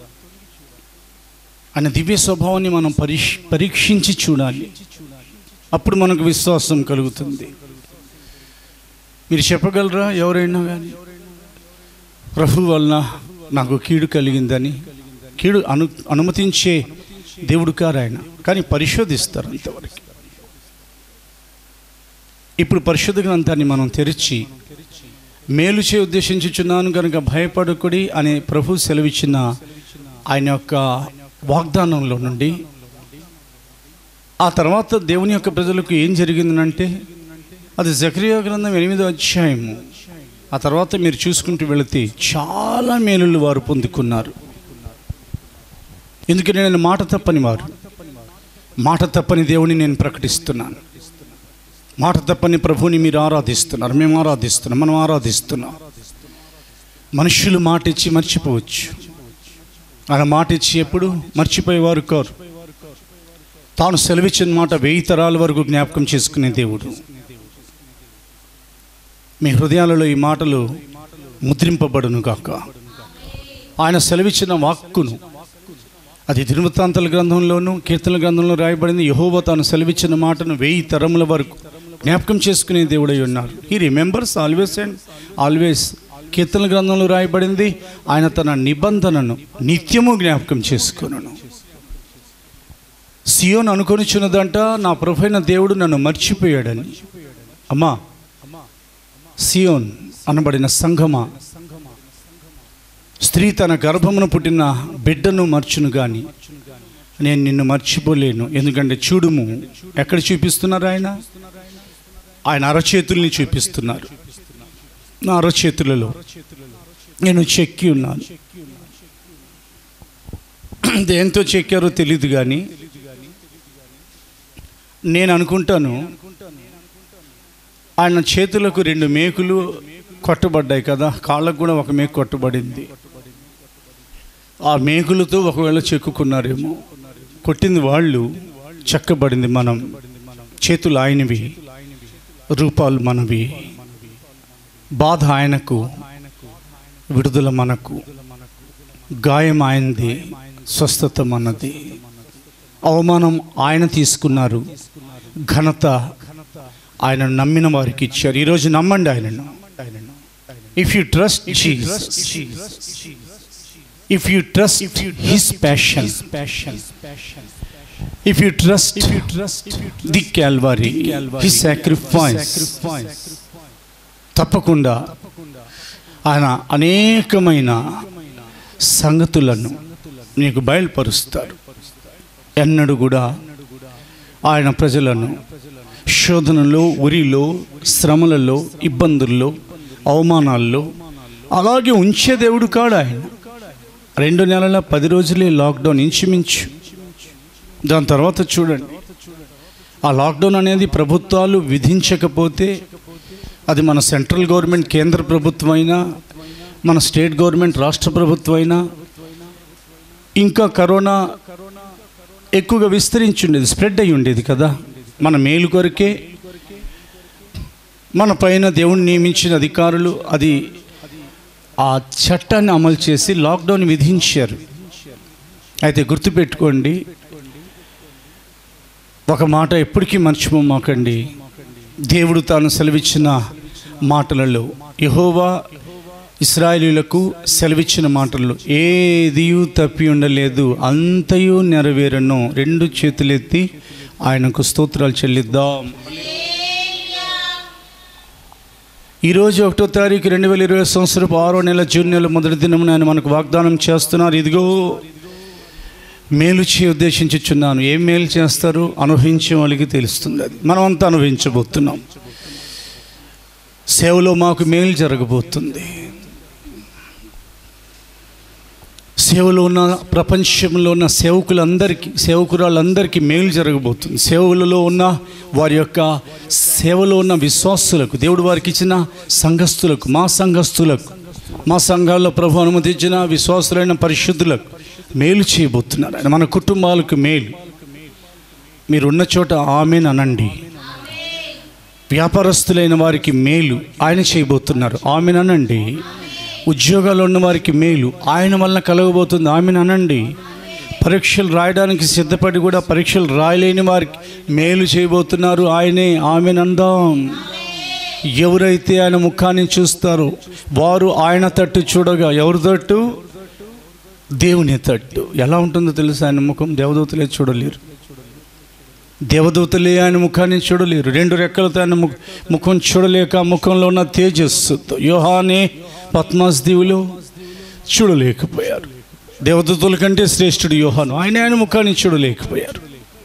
ఆయన దివ్య స్వభావాన్ని మనం పరీక్ష పరీక్షించి చూడాలి. అప్పుడు మనకు విశ్వాసం కలుగుతుంది. మీరు చెప్పగలరా ఎవరైనా కానీ ప్రభు వలన నాకు కీడు కలిగిందని? కీడు అను అనుమతించే దేవుడు కారు ఆయన, కానీ పరిశోధిస్తారు అంతవరకు. ఇప్పుడు పరిశుద్ధ గ్రంథాన్ని మనం తెరిచి మేలు చే ఉద్దేశించుచున్నాను కనుక భయపడకుడి అనే ప్రభు సెలవిచ్చిన ఆయన యొక్క వాగ్దానంలో నుండి ఆ తర్వాత దేవుని యొక్క ప్రజలకు ఏం జరిగిందనంటే అది జకరియా గ్రంథం ఎనిమిదో అధ్యాయము. ఆ తర్వాత మీరు చూసుకుంటూ వెళితే చాలా మేలులు వారు పొందుకున్నారు. ఎందుకంటే నేను మాట తప్పని వారు, మాట తప్పని దేవుని నేను ప్రకటిస్తున్నాను. మాట తప్పని ప్రభువుని మీరు ఆరాధిస్తున్నారు, మేము ఆరాధిస్తున్నాం, మనం ఆరాధిస్తున్నాం. మనుషులు మాట ఇచ్చి మర్చిపోవచ్చు, ఆయన మాట ఇచ్చి ఎప్పుడు మర్చిపోయేవారు కారు. తాను సెలవిచ్చిన మాట వెయ్యి తరాల వరకు జ్ఞాపకం చేసుకునే దేవుడు. మీ హృదయాలలో ఈ మాటలు ముద్రింపబడును గాక. ఆయన సెలవిచ్చిన వాక్కును, అది దినవృత్తాంతాల గ్రంథంలోను కీర్తనల గ్రంథంలో రాయబడింది. యెహోవా తాను సెలవిచ్చిన మాటను వెయ్యి తరముల వరకు జ్ఞాపకం చేసుకునే దేవుడై ఉన్నారు. He remembers always and always. కీర్తన గ్రంథంలో రాయబడింది, ఆయన తన నిబంధనను నిత్యము జ్ఞాపకం చేసుకున్నాను. సియోను అనుకొనిచున్నదంట, నా ప్రభువైన దేవుడు నన్ను మర్చిపోయాడని. అమ్మా, సియోన్ అనబడిన సంఘమా, స్త్రీ తన గర్భమున పుట్టిన బిడ్డను మర్చును కానీ నేను నిన్ను మర్చిపోలేను. ఎందుకంటే చూడుము, ఎక్కడ చూపిస్తున్నారు? ఆయన ఆయన అరచేతుల్ని చూపిస్తున్నారు. నా అరచేతులలో నేను చెక్కి ఉన్నాను. దేంతో చెక్కారో తెలియదు కానీ నేను అనుకుంటాను ఆయన చేతులకు రెండు మేకులు కొట్టబడ్డాయి కదా, కాళ్ళకు కూడా ఒక మేకు కొట్టబడింది. ఆ మేకులతో ఒకవేళ చెక్కుకున్నారేమో. కొట్టింది వాళ్ళు, చెక్కబడింది మనం. చేతులు ఆయనవి, రూపాలు మనవి. బాధ ఆయనకు, విడుదల మనకు. గాయం ఆయనది, స్వస్థత మనది. అవమానం ఆయన తీసుకున్నారు, ఘనత ఆయన నమ్మిన వారికి ఇచ్చారు. ఈరోజు నమ్మండి ఆయనను. If you trust Jesus, if you trust his passion, if you trust the Calvary, his sacrifice, తప్పకుండా ఆయన అనేకమైన సంగతులను నీకు బయలుపరుస్తారు. ఎన్నడూ కూడా ఆయన ప్రజలను శోధనలో, ఉరిలో, శ్రమలలో, ఇబ్బందుల్లో, అవమానాల్లో అలాగే ఉంచే దేవుడు కాడు ఆయన. రెండు నెలల పది రోజులే లాక్డౌన్ ఇంచుమించు. దాని తర్వాత చూడండి, ఆ లాక్డౌన్ అనేది ప్రభుత్వాలు విధించకపోతే, అది మన సెంట్రల్ గవర్నమెంట్ కేంద్ర ప్రభుత్వం అయినా, మన స్టేట్ గవర్నమెంట్ రాష్ట్ర ప్రభుత్వం అయినా, ఇంకా కరోనా ఎక్కువగా విస్తరించుండేది, స్ప్రెడ్ అయ్యి ఉండేది కదా. మన మేలు కొరకే మన పైన దేవుని నియమించిన అధికారులు అది ఆ చట్టాన్ని అమలు చేసి లాక్డౌన్ విధించారు. అయితే గుర్తుపెట్టుకోండి, ఒక మాట ఎప్పటికీ మర్చిపోమాకండి. దేవుడు తాను సెలవిచ్చిన మాటలలో, యెహోవా ఇశ్రాయేలీయులకు సెలవిచ్చిన మాటల్లో ఏదియూ తప్పి ఉండలేదు, అంతయు నెరవేరను. రెండు చేతులెత్తి ఆయనకు స్తోత్రాలు చెల్లిద్దాం. ఈరోజు ఒకటో తారీఖు రెండు వేల ఇరవై సంవత్సరపు ఆరో నెల జూన్ నెల మొదటి దినమున ఆయన మనకు వాగ్దానం చేస్తున్నారు. ఇదిగో మేలు చేయ ఉద్దేశించుచున్నాను. ఏం మేలు చేస్తారు? అనుభవించే వాళ్ళకి తెలుస్తుంది. అది మనం అంతా అనుభవించబోతున్నాం. సేవలో మాకు మేలు జరగబోతుంది. సేవలో ఉన్న ప్రపంచంలో ఉన్న సేవకులందరికీ, సేవకురాళ్ళందరికీ మేలు జరగబోతుంది. సేవలలో ఉన్న వారి యొక్క సేవలో ఉన్న విశ్వాసులకు, దేవుడు వారికి ఇచ్చిన సంఘస్థులకు, మా సంఘస్థులకు, మా సంఘాల్లో ప్రభు అనుమతించిన విశ్వాసులైన పరిశుద్ధులకు మేలు చేయబోతున్నారు ఆయన. మన కుటుంబాలకు మేలు. మీరున్న చోట ఆమేన్ అనండి. వ్యాపారస్తులైన వారికి మేలు ఆయన చేయబోతున్నారు, ఆమేన్ అనండి. ఉద్యోగాలు ఉన్న వారికి మేలు ఆయన వలన కలగబోతుంది, ఆమేన్ అనండి. పరీక్షలు రాయడానికి సిద్ధపడి కూడా పరీక్షలు రాయలేని వారికి మేలు చేయబోతున్నారు, ఆయనే, ఆమేన్ అందాం. ఎవరైతే ఆయన ముఖాన్ని చూస్తారో వారు ఆయన తట్టు చూడగా, ఎవరి తట్టు? దేవుని తట్టు. ఎలా ఉంటుందో తెలుసు ఆయన ముఖం? దేవదూతలే చూడలేరు, దేవదూతలే ఆయన ముఖాన్ని చూడలేరు. రెండు రెక్కలతో ఆయన ముఖ ముఖం చూడలేక ముఖంలో ఉన్న తేజస్సుతో యోహానే పద్మాస్ దీవులు చూడలేకపోయారు. దేవదూతల కంటే శ్రేష్ఠుడు యోహాను, ఆయన ఆయన ముఖాన్ని చూడలేకపోయారు.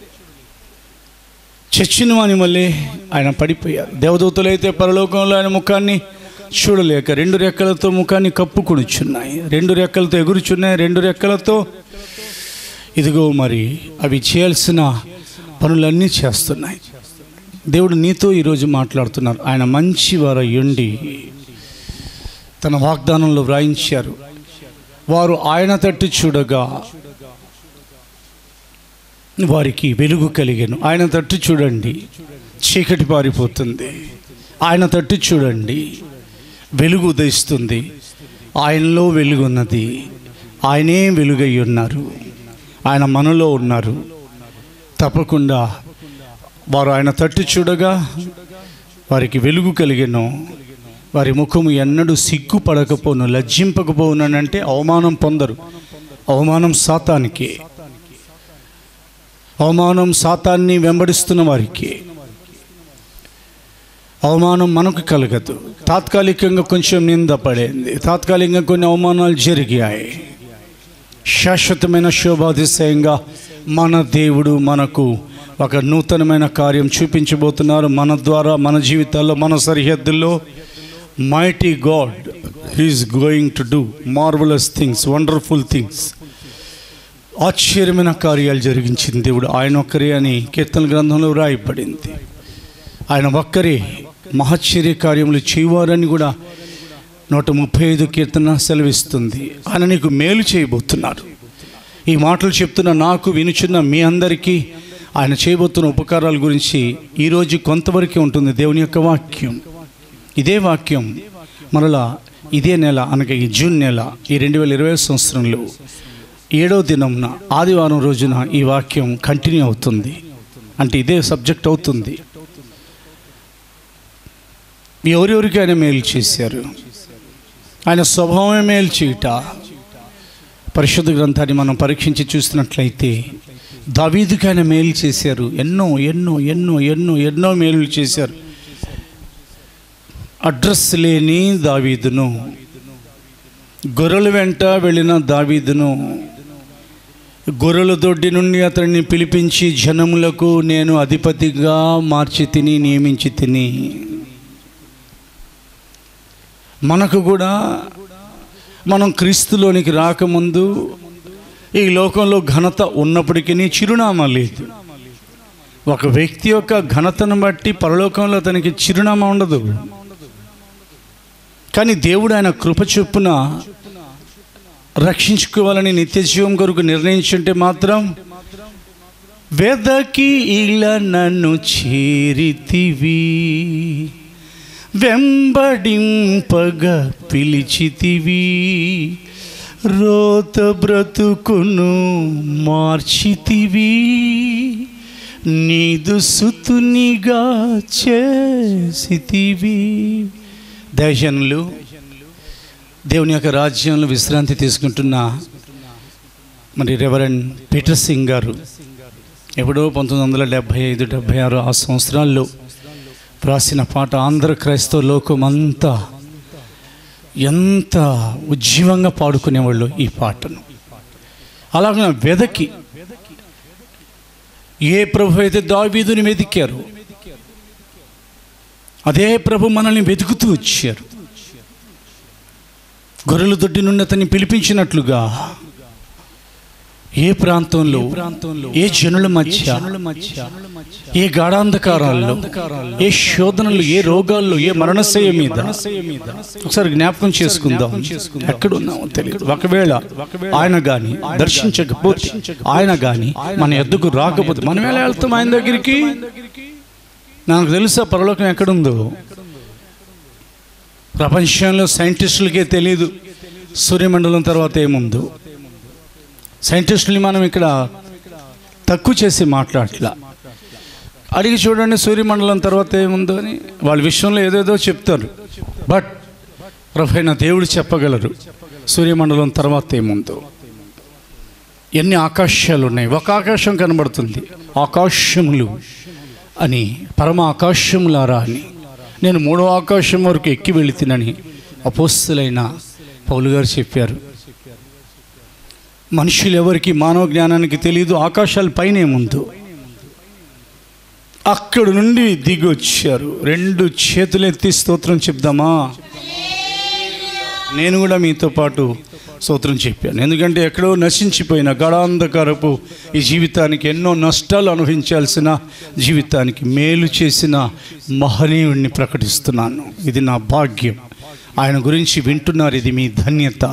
చచ్చిన వాని వల్లే ఆయన పడిపోయారు. దేవదూతలు అయితే పరలోకంలో ఆయన ముఖాన్ని చూడలేక రెండు రెక్కలతో ముఖాన్ని కప్పుకొనుచున్నాయి, రెండు రెక్కలతో ఎగురుచున్నాయి, రెండు రెక్కలతో ఇదిగో మరి అవి చేయాల్సిన పనులన్నీ చేస్తున్నాయి. దేవుడు నీతో ఈరోజు మాట్లాడుతున్నారు. ఆయన మంచివారై ఉండి తన వాగ్దానంలో వ్రాయించారు, వారు ఆయన తట్టు చూడగా వారికి వెలుగు కలిగెను. ఆయన తట్టు చూడండి, చీకటి పారిపోతుంది. ఆయన తట్టు చూడండి, వెలుగు ఉదయిస్తుంది. ఆయనలో వెలుగు ఉన్నది, ఆయనే వెలుగై ఉన్నారు, ఆయన మనలో ఉన్నారు. తప్పకుండా వారు ఆయన తట్టు చూడగా వారికి వెలుగు కలిగెను, వారి ముఖము ఎన్నడూ సిగ్గుపడకపోను, లజ్జింపకపోనునంటే అవమానం పొందరు. అవమానం సాతానికి, అవమానం సాతాన్ని వెంబడిస్తున్న వారికి. అవమానం మనకు కలగదు. తాత్కాలికంగా కొంచెం నింద పడింది, తాత్కాలికంగా కొన్ని అవమానాలు జరిగాయి. శాశ్వతమైన శోభాతిశయంగా మన దేవుడు మనకు ఒక నూతనమైన కార్యం చూపించబోతున్నారు. మన ద్వారా, మన జీవితాల్లో, మన సరిహద్దుల్లో. Mighty God is going to do marvellous things, wonderful things. ఆశ్చర్యమైన కార్యాలు జరిగించింది దేవుడు. ఆయన ఒక్కరే అని కీర్తన గ్రంథంలో వ్రాయబడింది. ఆయన ఒక్కరే మహశ్చర్య కార్యములు చేయవారని కూడా నూట ముప్పై ఐదు కీర్తన సెలవిస్తుంది. ఆయన నీకు మేలు చేయబోతున్నారు. ఈ మాటలు చెప్తున్న నాకు, వినుచున్న మీ అందరికీ ఆయన చేయబోతున్న ఉపకారాల గురించి ఈరోజు కొంతవరకే ఉంటుంది దేవుని యొక్క వాక్యం. ఇదే వాక్యం మరలా ఇదే నెల, అనగా ఈ జూన్ నెల, ఈ రెండు వేల ఇరవై సంవత్సరంలో ఏడవ దినంన ఆదివారం రోజున ఈ వాక్యం కంటిన్యూ అవుతుంది. అంటే ఇదే సబ్జెక్ట్ అవుతుంది. ఎవరెవరికి ఆయన మేలు చేశారు, ఆయన స్వభావమే మేలు చేయుట. పరిశుద్ధ గ్రంథాన్ని మనం పరీక్షించి చూసినట్లయితే దావీదుకి ఆయన మేలు చేశారు. ఎన్నో ఎన్నో ఎన్నో ఎన్నో ఎన్నో మేలు చేశారు. అడ్రస్ లేని దావీదును, గొర్రెల వెంట వెళ్ళిన దావీదును, గొర్రెల దొడ్డి నుండి అతన్ని పిలిపించి జనములకు నేను అధిపతిగా మార్చి తిని నియమించి తిని. మనకు కూడా మనం క్రీస్తులోనికి రాకముందు ఈ లోకంలో ఘనత ఉన్నప్పటికీ చిరునామా లేదు. ఒక వ్యక్తి యొక్క ఘనతను బట్టి పరలోకంలో అతనికి చిరునామా ఉండదు. కానీ దేవుడు ఆయన కృప చొప్పున రక్షించుకోవాలని నిత్య జీవం కొరకు నిర్ణయించుంటే మాత్రం వెదకి ఇలా నన్ను చేరితివి, వెంబడింపగా పిలిచితివి, రోత బ్రతుకును మార్చితివి, నీదు సుతునిగా చేసితివి. దయజనులు, దేవుని యొక్క రాజ్యంలో విశ్రాంతి తీసుకుంటున్న మరి రెవరెండ్ పీటర్ సింగ్ గారు ఎప్పుడో పంతొమ్మిది వందల డెబ్భై ఐదు డెబ్భై ఆరు ఆ సంవత్సరాల్లో రాసిన పాట ఆంధ్ర క్రైస్తవ లోకం అంతా ఎంత ఉజ్జీవంగా పాడుకునేవాళ్ళు ఈ పాటను. అలాగే వెదకి, ఏ ప్రభు అయితే దావీదుని వెతికారు అదే ప్రభు మనల్ని వెతుకుతూ వచ్చారు. గొర్రెల దొడ్డి నుండి అతన్ని పిలిపించినట్లుగా ఏ ప్రాంతంలో, ఏ జనుల మధ్య, ఏ గాఢాంధకారాల్లో, ఏ శోధనలు, ఏ రోగాల్లో, ఏ మరణశయ్య మీద ఒకసారి జ్ఞాపకం చేసుకుందాం. ఎక్కడున్నామో తెలియదు. ఒకవేళ ఆయన కానీ దర్శించకపోతే, ఆయన కానీ మన ఎద్దుకు రాకపోతే మనం ఎలా వెళ్తాం ఆయన దగ్గరికి? నాకు తెలుసా పరలోకం ఎక్కడుందో. ప్రపంచంలో సైంటిస్టులకే తెలియదు సూర్యమండలం తర్వాత ఏముందో. సైంటిస్టులని మనం ఇక్కడ తక్కువ చేసి మాట్లాడట్లా. అడిగి చూడండి సూర్యమండలం తర్వాత ఏముందో అని. వాళ్ళ విషయంలో ఏదేదో చెప్తారు, బట్ ప్రభువైన దేవుడు చెప్పగలరు సూర్యమండలం తర్వాత ఏముందో. ఎన్ని ఆకాశాలు ఉన్నాయి, ఒక ఆకాశం కనబడుతుంది. ఆకాశములు అని, పరమ ఆకాశములారా అని, నేను మూడో ఆకాశం వరకు ఎక్కి వెళుతున్నానని అపోస్తలులైన పౌలు గారు చెప్పారు. మనుషులు ఎవరికి, మానవ జ్ఞానానికి తెలియదు ఆకాశాల పైన ఏముందో. అక్కడి నుండి దిగి వచ్చారు. రెండు చేతులెత్తి స్తోత్రం చెప్దామా? నేను కూడా మీతో పాటు స్తోత్రం చెప్పాను. ఎందుకంటే ఎక్కడో నశించిపోయిన గడాంధకారపు ఈ జీవితానికి, ఎన్నో నష్టాలు అనుభవించాల్సిన జీవితానికి మేలు చేసిన మహనీయుడిని ప్రకటిస్తున్నాను. ఇది నా భాగ్యం. ఆయన గురించి వింటున్నారు, ఇది మీ ధన్యత.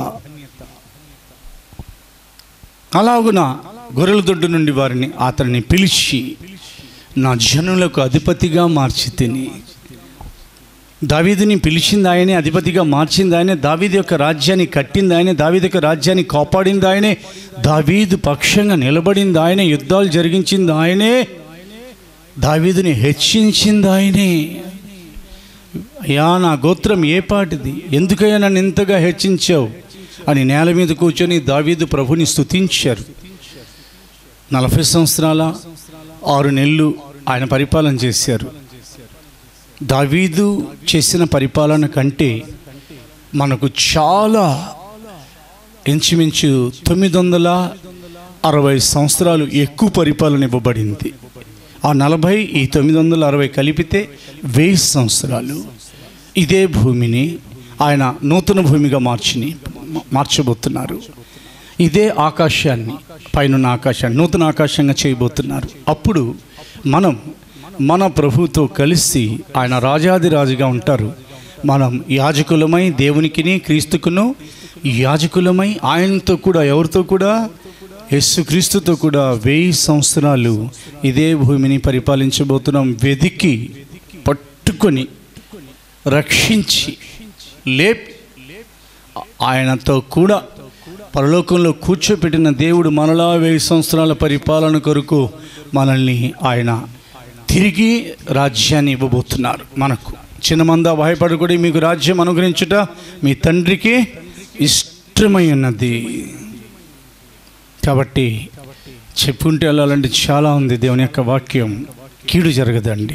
అలాగున గొర్రెల దొడ్డు నుండి వారిని అతన్ని పిలిచి నా జనులకు అధిపతిగా మార్చి తిని. దావీదుని పిలిచింది ఆయనే, అధిపతిగా మార్చింది ఆయనే, దావీదు యొక్క రాజ్యాన్ని కట్టింది ఆయనే, దావీదు యొక్క రాజ్యాన్ని కాపాడింది ఆయనే, దావీదు పక్షంగా నిలబడింది ఆయనే, యుద్ధాలు జరిగించింది ఆయనే, దావీదుని హెచ్చించింది ఆయనే. అయ్యా నా గోత్రం ఏ పాటిది, ఎందుకయ్యా నన్ను ఇంతగా హెచ్చించావు అని నేల మీద కూర్చొని దావీదు ప్రభుని స్తుతించారు. నలభై సంవత్సరాల ఆరు నెలలు ఆయన పరిపాలన చేశారు. దావీదు చేసిన పరిపాలన కంటే మనకు చాలా ఇంచుమించు తొమ్మిది వందల అరవై సంవత్సరాలు ఎక్కువ పరిపాలన ఇవ్వబడింది. ఆ నలభై ఈ తొమ్మిది వందల అరవై కలిపితే వెయ్యి సంవత్సరాలు ఇదే భూమిని ఆయన నూతన భూమిగా మార్చిని మార్చబోతున్నారు. ఇదే ఆకాశాన్ని, పైన ఆకాశాన్ని నూతన ఆకాశంగా చేయబోతున్నారు. అప్పుడు మనం మన ప్రభువుతో కలిసి ఆయన రాజాదిరాజుగా ఉంటారు. మనం యాజకులమై దేవునికిని క్రీస్తుకును యాజకులమై ఆయనతో కూడా, ఎవరితో కూడా, యేసుక్రీస్తుతో కూడా వెయ్యి సంవత్సరాలు ఇదే భూమిని పరిపాలించబోతున్నాం. వెదికి పట్టుకొని రక్షించి లేపి ఆయనతో కూడా పరలోకంలో కూర్చోపెట్టిన దేవుడు మనలా వెయ్యి సంవత్సరాల పరిపాలన కొరకు మనల్ని ఆయన తిరిగి రాజ్యాన్ని ఇవ్వబోతున్నారు. మనకు చిన్నమంద భయపడకూడదు, మీకు రాజ్యం అనుగ్రహించుట మీ తండ్రికి ఇష్టమై ఉన్నది. కాబట్టి చెప్పుకుంటే వెళ్ళాలంటే చాలా ఉంది. దేవుని యొక్క వాక్యం కీడు జరగదండి.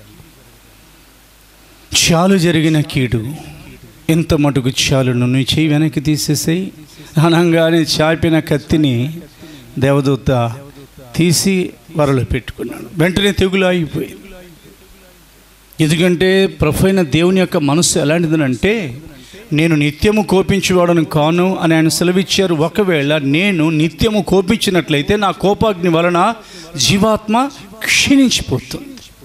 చాలు జరిగిన కీడు ఎంత మటుకు చాలును, నీ చెయ్యి వెనక్కి తీసేసాయి అనగానే చాపిన కత్తిని దేవదూత తీసి వరలో పెట్టుకున్నాడు. వెంటనే తెగులు ఆగిపోయింది. ఎందుకంటే ప్రభు అయిన దేవుని యొక్క మనసు ఎలాంటిదనంటే, నేను నిత్యము కోపించేవాడను కాను అని ఆయన సెలవిచ్చారు. ఒకవేళ నేను నిత్యము కోపించినట్లయితే నా కోపాగ్ని వలన జీవాత్మ క్షీణించిపోతుంది.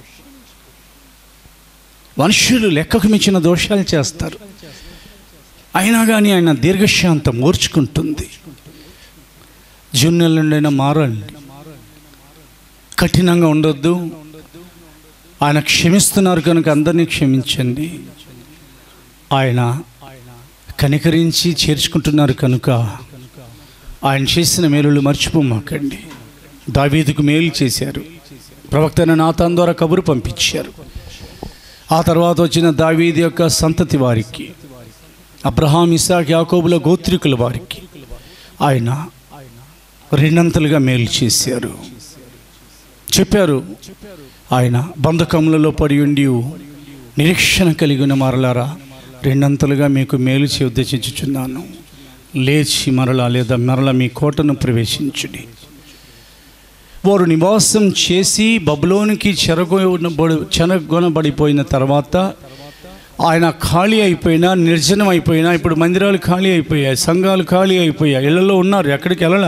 మనుషులు లెక్కకు మించిన దోషాలు చేస్తారు, అయినా కానీ ఆయన దీర్ఘశాంతం ఓర్చుకుంటుంది. జూన్ నెల నుండైనా మారండి, కఠినంగా ఉండొద్దు. ఆయన క్షమిస్తున్నారు కనుక అందరినీ క్షమించండి. ఆయన కనికరించి చేర్చుకుంటున్నారు కనుక ఆయన చేసిన మేలులు మర్చిపోమాకండి. దావీదుకు మేలు చేశారు, ప్రవక్త నాతాన్ ద్వారా కబురు పంపించారు. ఆ తర్వాత వచ్చిన దావీదు యొక్క సంతతి వారికి, అబ్రహాం, ఇస్సాకు, యాకోబుల గోత్రికుల వారికి ఆయన రెండంతలుగా మేలు చేశారు. చెప్పారు, ఆయన బంధకములలో పడి ఉండి నిరీక్షణ కలిగిన మరలారా రెండంతలుగా మీకు మేలు చే ఉద్దేశించుచున్నాను. లేచి మరలా లేదా మరలా మీ కోటను ప్రవేశించుడి. వారు నివాసం చేసి బబులోనికి చెరగొనబడి చెరగొనబడిపోయిన తర్వాత ఆయన ఖాళీ అయిపోయినా, నిర్జనం అయిపోయినా, ఇప్పుడు మందిరాలు ఖాళీ అయిపోయాయి, సంఘాలు ఖాళీ అయిపోయాయి, ఇళ్లలో ఉన్నారు, ఎక్కడికి వెళ్ళలా,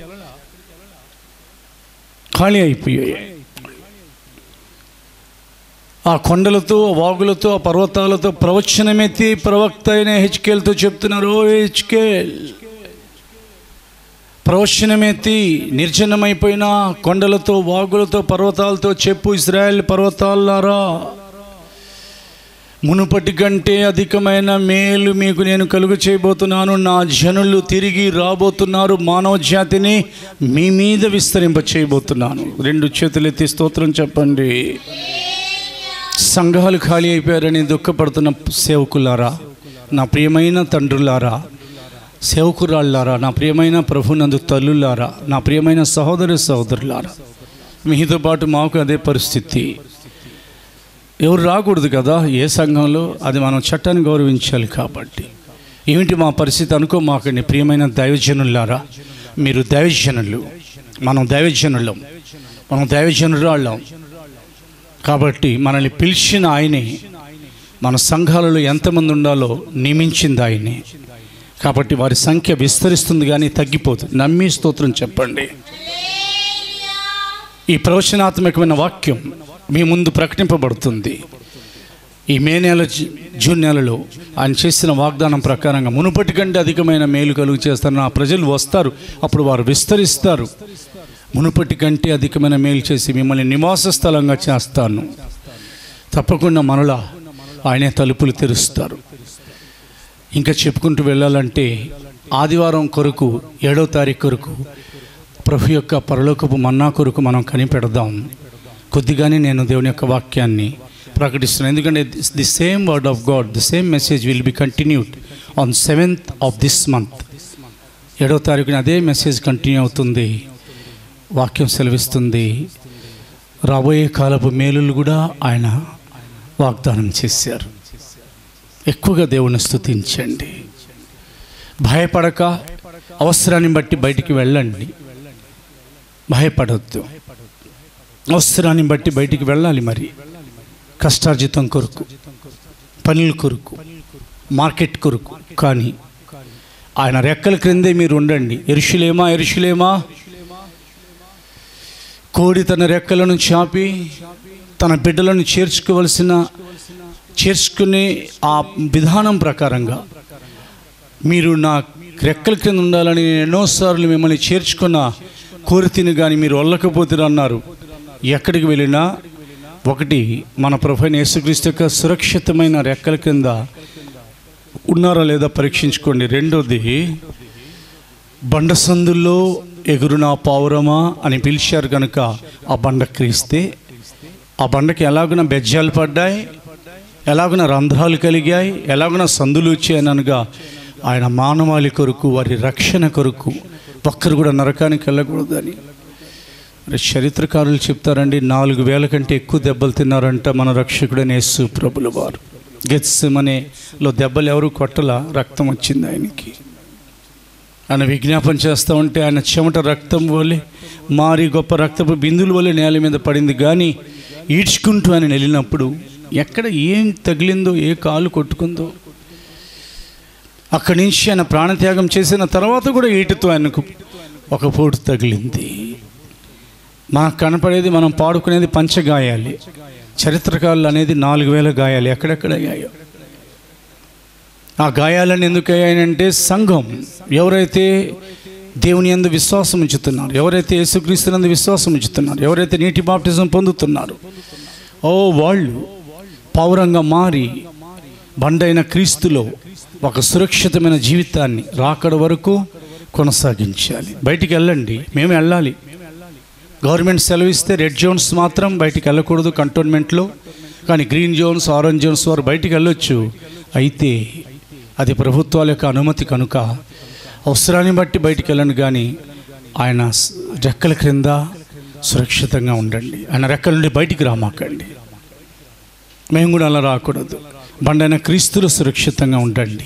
ఖాళీ అయిపోయాయి. ఆ కొండలతో, వాగులతో, ఆ పర్వతాలతో ప్రవచనమెత్తి ప్రవక్త అయిన హెచ్కేల్తో చెప్తున్నారు, ఓ హెచ్కేల్, ప్రవచనమెత్తి నిర్జనమైపోయిన కొండలతో, వాగులతో, పర్వతాలతో చెప్పు, ఇశ్రాయేల్ పర్వతాలారా, మునుపటి కంటే అధికమైన మేలు మీకు నేను కలుగు చేయబోతున్నాను. నా జనులు తిరిగి రాబోతున్నారు, మానవ జాతిని మీ మీద విస్తరింప చేయబోతున్నాను. రెండు చేతులెత్తి స్తోత్రం చెప్పండి. సంఘాలు ఖాళీ అయిపోయారని దుఃఖపడుతున్న సేవకులారా, నా ప్రియమైన తండ్రులారా, సేవకురాళ్ళారా, నా ప్రియమైన ప్రభునందు తల్లులారా, నా ప్రియమైన సహోదరి సహోదరులారా, మీతో పాటు మాకు అదే పరిస్థితి. ఎవరు రాకూడదు కదా ఏ సంఘంలో, అది మనం చట్టాన్ని గౌరవించాలి. కాబట్టి ఏమిటి మా పరిస్థితి అనుకో మాకండి. ప్రియమైన దైవజనులారా, మీరు దైవజనులు, మనం దైవజనులం, మనం దైవజనురాళ్ళం. కాబట్టి మనల్ని పిలిచిన ఆయనే, మన సంఘాలలో ఎంతమంది ఉండాలో నియమించింది ఆయనే. కాబట్టి వారి సంఖ్య విస్తరిస్తుంది కానీ తగ్గిపోతుంది. నమ్మి స్తోత్రం చెప్పండి. ఈ ప్రవచనాత్మకమైన వాక్యం మీ ముందు ప్రకటింపబడుతుంది. ఈ మే నెల, జూన్ నెలలో ఆయన చేసిన వాగ్దానం ప్రకారంగా మునుపటి కంటే అధికమైన మేలు కలుగు చేస్తారు. నా ప్రజలు వస్తారు, అప్పుడు వారు విస్తరిస్తారు. మునుపటి కంటే అధికమైన మేలు చేసి మిమ్మల్ని నివాస స్థలంగా చేస్తాను. తప్పకుండా మనలా ఆయనే తలుపులు తెరుస్తారు. ఇంకా చెప్పుకుంటూ వెళ్ళాలంటే ఆదివారం కొరకు, ఏడో తారీఖు కొరకు ప్రభు యొక్క పరలోకపు మన్నా కొరకు మనం కనిపెడదాం. కొద్దిగానే నేను దేవుని యొక్క వాక్యాన్ని ప్రకటిస్తున్నాను. ఎందుకంటే the same word of God, the same message will be continued on seventh of this month. ఏడవ తారీఖున అదే మెసేజ్ కంటిన్యూ అవుతుంది. వాక్యం సెలవిస్తుంది, రాబోయే కాలపు మేలులు కూడా ఆయన వాగ్దానం చేశారు. ఎక్కువగా దేవుని స్తుతించండి, భయపడక అవసరాన్ని బట్టి బయటికి వెళ్ళండి, భయపడద్దు. అవసరాన్ని బట్టి బయటికి వెళ్ళాలి. మరి కష్టార్జితం కొరకు, పనుల కొరకు, మార్కెట్ కొరకు, కానీ ఆయన రెక్కల క్రిందే మీరు ఉండండి. యెరూషలేమా యెరూషలేమా, కోడి తన రెక్కలను చాపి తన బిడ్డలను చేర్చుకోవలసిన చేర్చుకునే ఆ విధానం ప్రకారంగా మీరు నా రెక్కల క్రింద ఉండాలని నేను ఎన్నోసార్లు మిమ్మల్ని చేర్చుకున్న కోరితిని కానీ మీరు వల్లకపోతే అన్నారు. ఎక్కడికి వెళ్ళినా ఒకటి, మన ప్రభువైన యేసుక్రీస్తు యొక్క సురక్షితమైన రెక్కల కింద ఉన్నారా లేదా పరీక్షించుకోండి. రెండోది, బండ సందుల్లో ఎగురునా పావురమా అని పిలిచారు కనుక ఆ బండ క్రీస్తే, ఆ బండకి ఎలాగున బెజ్జాలు పడ్డాయి, ఎలాగున రంధ్రాలు కలిగాయి, ఎలాగున సందులు వచ్చాయని అనగా ఆయన మానవాళి కొరకు, వారి రక్షణ కొరకు, ఒక్కరు కూడా నరకానికి వెళ్ళకూడదని. మరి చరిత్రకారులు చెప్తారండి, నాలుగు వేల కంటే ఎక్కువ దెబ్బలు తిన్నారంట మన రక్షకుడైన యేసు ప్రభుల వారు. గెత్సెమనేలో దెబ్బలు ఎవరు కొట్టల, రక్తం వచ్చింది ఆయనకి. ఆయన విజ్ఞాపన చేస్తూ ఉంటే ఆయన చెమట రక్తం వలె మారి గొప్ప రక్తపు బిందుల వలె నేల మీద పడింది. కానీ ఈడ్చుకుంటూ ఆయన వెళ్ళినప్పుడు ఎక్కడ ఏం తగిలిందో, ఏ కాలు కొట్టుకుందో, అక్కడి నుంచి ఆయన ప్రాణత్యాగం చేసిన తర్వాత కూడా ఈటుతో ఆయనకు ఒక పోటు తగిలింది. మనకు కనపడేది, మనం పాడుకునేది పంచగాయాలి. చరిత్రకారులు అనేది నాలుగు వేల గాయాలు ఎక్కడెక్కడ అయ్యాయో. ఆ గాయాలను ఎందుకు అయ్యాయంటే, సంఘం ఎవరైతే దేవుని యందు విశ్వాసం ఉంచుతున్నారు, ఎవరైతే యేసుక్రీస్తునందు విశ్వాసం ఉంచుతున్నారు, ఎవరైతే నీటి బాప్టిజం పొందుతున్నారు, ఓ వాళ్ళు పౌరంగా మారి బండైన క్రీస్తులో ఒక సురక్షితమైన జీవితాన్ని రాకడ వరకు కొనసాగించాలి. బయటికి వెళ్ళండి, మేము వెళ్ళాలి. గవర్నమెంట్ సెలవిస్తే రెడ్ జోన్స్ మాత్రం బయటికి వెళ్ళకూడదు కంటోన్మెంట్లో, కానీ గ్రీన్ జోన్స్, ఆరెంజ్ జోన్స్ వారు బయటికి వెళ్ళొచ్చు. అయితే అది ప్రభుత్వాల యొక్క అనుమతి కనుక అవసరాన్ని బట్టి బయటికి వెళ్ళండి, కానీ ఆయన రెక్కల క్రింద సురక్షితంగా ఉండండి. ఆయన రెక్కల నుండి బయటికి రామాకండి. మేము కూడా అలా రాకూడదు. బండైన క్రీస్తులో సురక్షితంగా ఉండండి.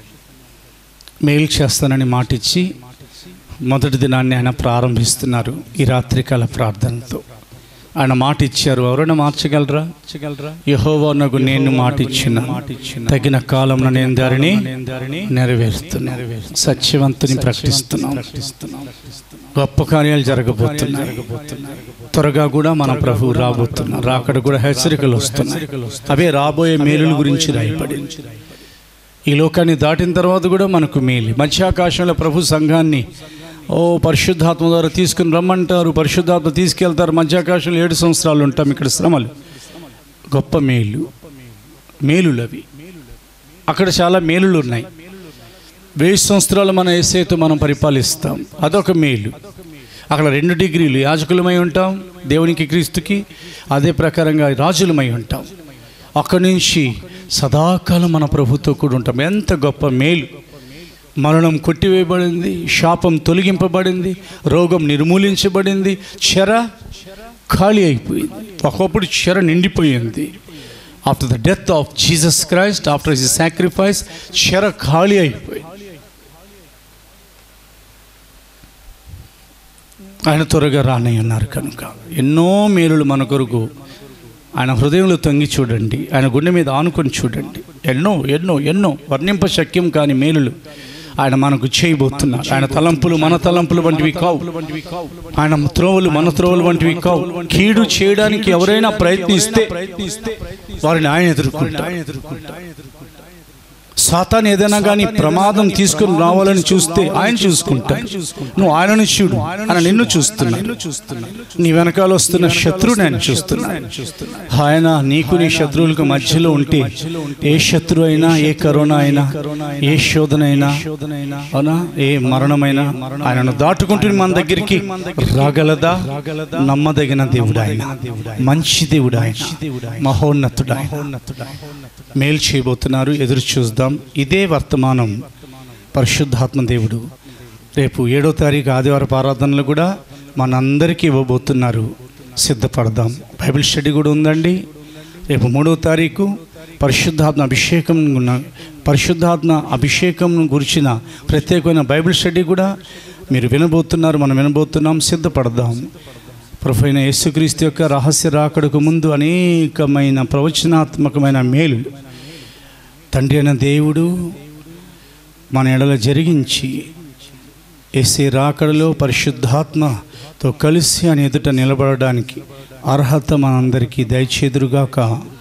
మేలు చేస్తానని మాటిచ్చి మొదటి దినాన్ని ఆయన ప్రారంభిస్తున్నారు ఈ రాత్రికాల ప్రార్థనతో. ఆయన మాట ఇచ్చారు, ఎవరైనా మార్చగలరా? యెహోవా నాకు నేను మాట ఇచ్చిన తగిన కాలంలో నేను దారిని నెరవేరుస్తున్నా, సత్యవంతుని ప్రకటిస్తున్నాం. గొప్ప కార్యాలు జరగబోతున్నాయి. త్వరగా కూడా మన ప్రభువు రాబోతున్నారు. రాకడ కూడా హెచ్చరికలు వస్తున్నాయి. అవే రాబోయే మేలుల గురించి రాయబడింది. ఈ లోకాన్ని దాటిన తర్వాత కూడా మనకు మేలు. మధ్యాకాశంలో ప్రభు సంఘాన్ని ఓ పరిశుద్ధాత్మ ద్వారా తీసుకుని రమ్మంటారు, పరిశుద్ధాత్మ తీసుకెళ్తారు. మధ్యాకాశంలో ఏడు సంవత్సరాలు ఉంటాం. ఇక్కడ శ్రమలు, గొప్ప మేలు మేలులు అవి. అక్కడ చాలా మేలులు ఉన్నాయి. వెయ్యి సంవత్సరాలు మన యేసుతో మనం పరిపాలిస్తాం, అదొక మేలు. అక్కడ రెండు డిగ్రీలు యాజకులమై ఉంటాం దేవునికి క్రీస్తుకి, అదే ప్రకారంగా రాజులమై ఉంటాం. అక్కడి నుంచి సదాకాలం మన ప్రభుతో కూడా ఉంటాం. ఎంత గొప్ప మేలు! మరణం కొట్టివేయబడింది, శాపం తొలగింపబడింది, రోగం నిర్మూలించబడింది, చెర ఖాళీ అయిపోయింది. ఒకప్పుడు చెర నిండిపోయింది. After the death of Jesus Christ, after his sacrifice, చెర ఖాళీ అయిపోయింది. ఆయన త్వరగా రానై ఉన్నారు కనుక ఎన్నో మేలులు మన కొరకు ఆయన హృదయంలో తొంగి చూడండి, ఆయన గుండె మీద ఆనుకొని చూడండి. ఎన్నో ఎన్నో ఎన్నో వర్ణింప శక్యం కాని మేలులు ఆయన మనకు చేయబోతున్నారు. ఆయన తలంపులు మన తలంపులు వంటివి కావు, ఆయన త్రోవలు మన త్రోవలు వంటివి కావు. కీడు చేయడానికి ఎవరైనా ప్రయత్నిస్తే వారిని ఆయన ఎదుర్కొంటారు. సాతాను ఏదైనా కానీ ప్రమాదం తీసుకుని రావాలని చూస్తే ఆయన చూసుకుంటాడు. నువ్వు ఆయనను చూడు, ఆయన నిన్ను చూస్తున్నా. నీ వెనకాల వస్తున్న శత్రువుని ఆయన చూస్తున్నా. ఆయన నీకు నీ శత్రువులకు మధ్యలో ఉంటే ఏ శత్రువు అయినా, ఏ కరోనా అయినా, ఏ శోధన అయినా, అవునా, ఏ మరణమైనా ఆయనను దాటుకుంటూ మన దగ్గరికి రాగలదా? నమ్మదగిన దేవుడు ఆయన, మంచి దేవుడు ఆయన, మహోన్నతుడు ఆయన. మేలు చేయబోతున్నారు, ఎదురు చూద్దాం. ఇదే వర్తమానం పరిశుద్ధాత్మ దేవుడు రేపు ఏడో తారీఖు ఆదివారం ఆరాధనలు కూడా మనందరికీ ఇవ్వబోతున్నారు. సిద్ధపడదాం. బైబిల్ స్టడీ కూడా ఉందండి. రేపు మూడవ తారీఖు పరిశుద్ధాత్మ అభిషేకం పరిశుద్ధాత్మ అభిషేకం గురించిన ప్రత్యేకమైన బైబిల్ స్టడీ కూడా మీరు వినబోతున్నారు, మనం వినబోతున్నాం. సిద్ధపడదాం. ప్రభువైన యేసుక్రీస్తు యొక్క రహస్య రాకడకు ముందు అనేకమైన ప్రవచనాత్మకమైన మేలు తండ్రి అయిన దేవుడు మన ఎడల జరిగించి యేసే రాకడలో పరిశుద్ధాత్మతో కలిసి ఆయన ఎదుట నిలబడడానికి అర్హత మనందరికీ దయచేదురుగాక.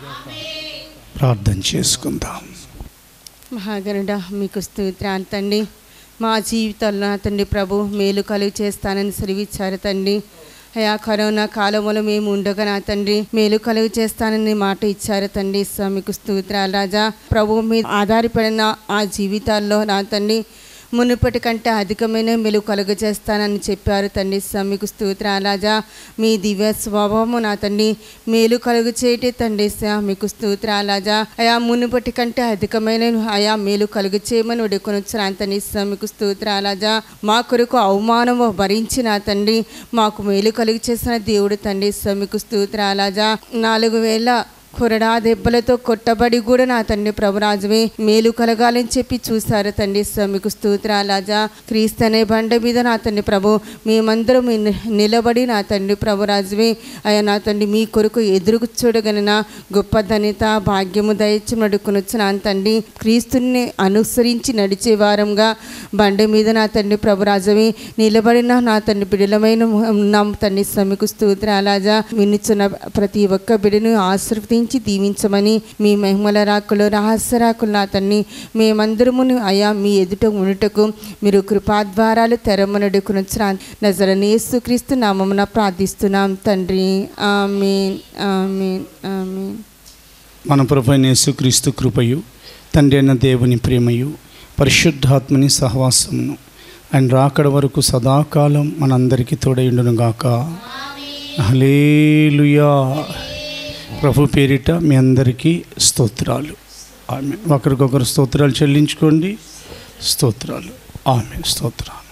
ప్రార్థన చేసుకుందాం. మహాగణుడ మీకు స్తోత్రాలు తండ్రి. మా జీవితాల్లో తండ్రి ప్రభు మేలు కలుగు చేస్తానని సెలవిచ్చారు తండ్రి. అయా కరోనా కాలంలో మేము ఉండగా నా తండ్రి మేలు కలుగు చేస్తానని మాట ఇచ్చారు తండ్రి. మీకు స్తోత్రాలు రాజా. ప్రభు మీద ఆధారపడిన ఆ జీవితాల్లో నా తండ్రి మునుపటి కంటే అధికమైన మేలు కలుగ చేస్తానని చెప్పారు తండ్రి. మీకు స్తోత్రాలు రాజా. మీ దివ్య స్వభావము నా తండ్రి మేలు కలుగు చేయటే తండ్రి. మీకు స్తోత్రాలు రాజా. అయా మునుపటి కంటే అధికమైన అయా మేలు కలుగు చేయమని వేడుకొని వచ్చిన తండ్రి. మీకు స్తోత్రాలు రాజా. మా కొరకు అవమానము భరించి నా తండ్రి మాకు మేలు కలుగు చేసిన దేవుడు తండ్రి. మీకు స్తోత్రాలు రాజా. నాలుగు వేల కొరడా దెబ్బలతో కొట్టబడి కూడా నా తండ్రి ప్రభురాజువే మేలు కలగాలని చెప్పి చూశారు తండ్రి. మీకు స్తోత్రాలు రాజా. క్రీస్తు అనే బండ మీద నా తండ్రి ప్రభు మేమందరం నిలబడి నా తండ్రి ప్రభురాజువే అయ్యా నా తండ్రి మీ కొరకు ఎదురు చూడగలిగిన గొప్ప ధన్యత భాగ్యము దయచి నడుకుని వచ్చిన తండ్రి. క్రీస్తుని అనుసరించి నడిచే వారంగా బండ మీద నా తండ్రి ప్రభురాజువే నిలబడిన నా తండ్రి బిడలమైన ఉన్నాం తండ్రి. మీకు స్తోత్రాలు రాజా. వినుచున్న ప్రతి ఒక్క బిడను ఆశీర్వదించి దీవించమని మీ మహిమల రాకులు రహస్య రాకులు నా తండ్రి మేమందరమును అయా మీ ఎదుట ఉండుటకు మీరు కృపాద్వారాలు తెరమనడుకుని నజరేయుడైన యేసుక్రీస్తు నామమున ప్రార్థిస్తున్నాం తండ్రి. ఆమేన్, ఆమేన్, ఆమేన్. మన ప్రభువైన యేసుక్రీస్తు కృపయు తండ్రి అయిన దేవుని ప్రేమయు పరిశుద్ధాత్మని సహవాసమును ఆయన రాకడ వరకు సదాకాలం మనందరికీ తోడైండును గాక. హల్లెలూయా. ప్రభు పేరిట మీ అందరికీ స్తోత్రాలు. ఆమేన్. ఒకరికొకరు స్తోత్రాలు చెల్లించుకోండి. స్తోత్రాలు. ఆమేన్. స్తోత్రాలు.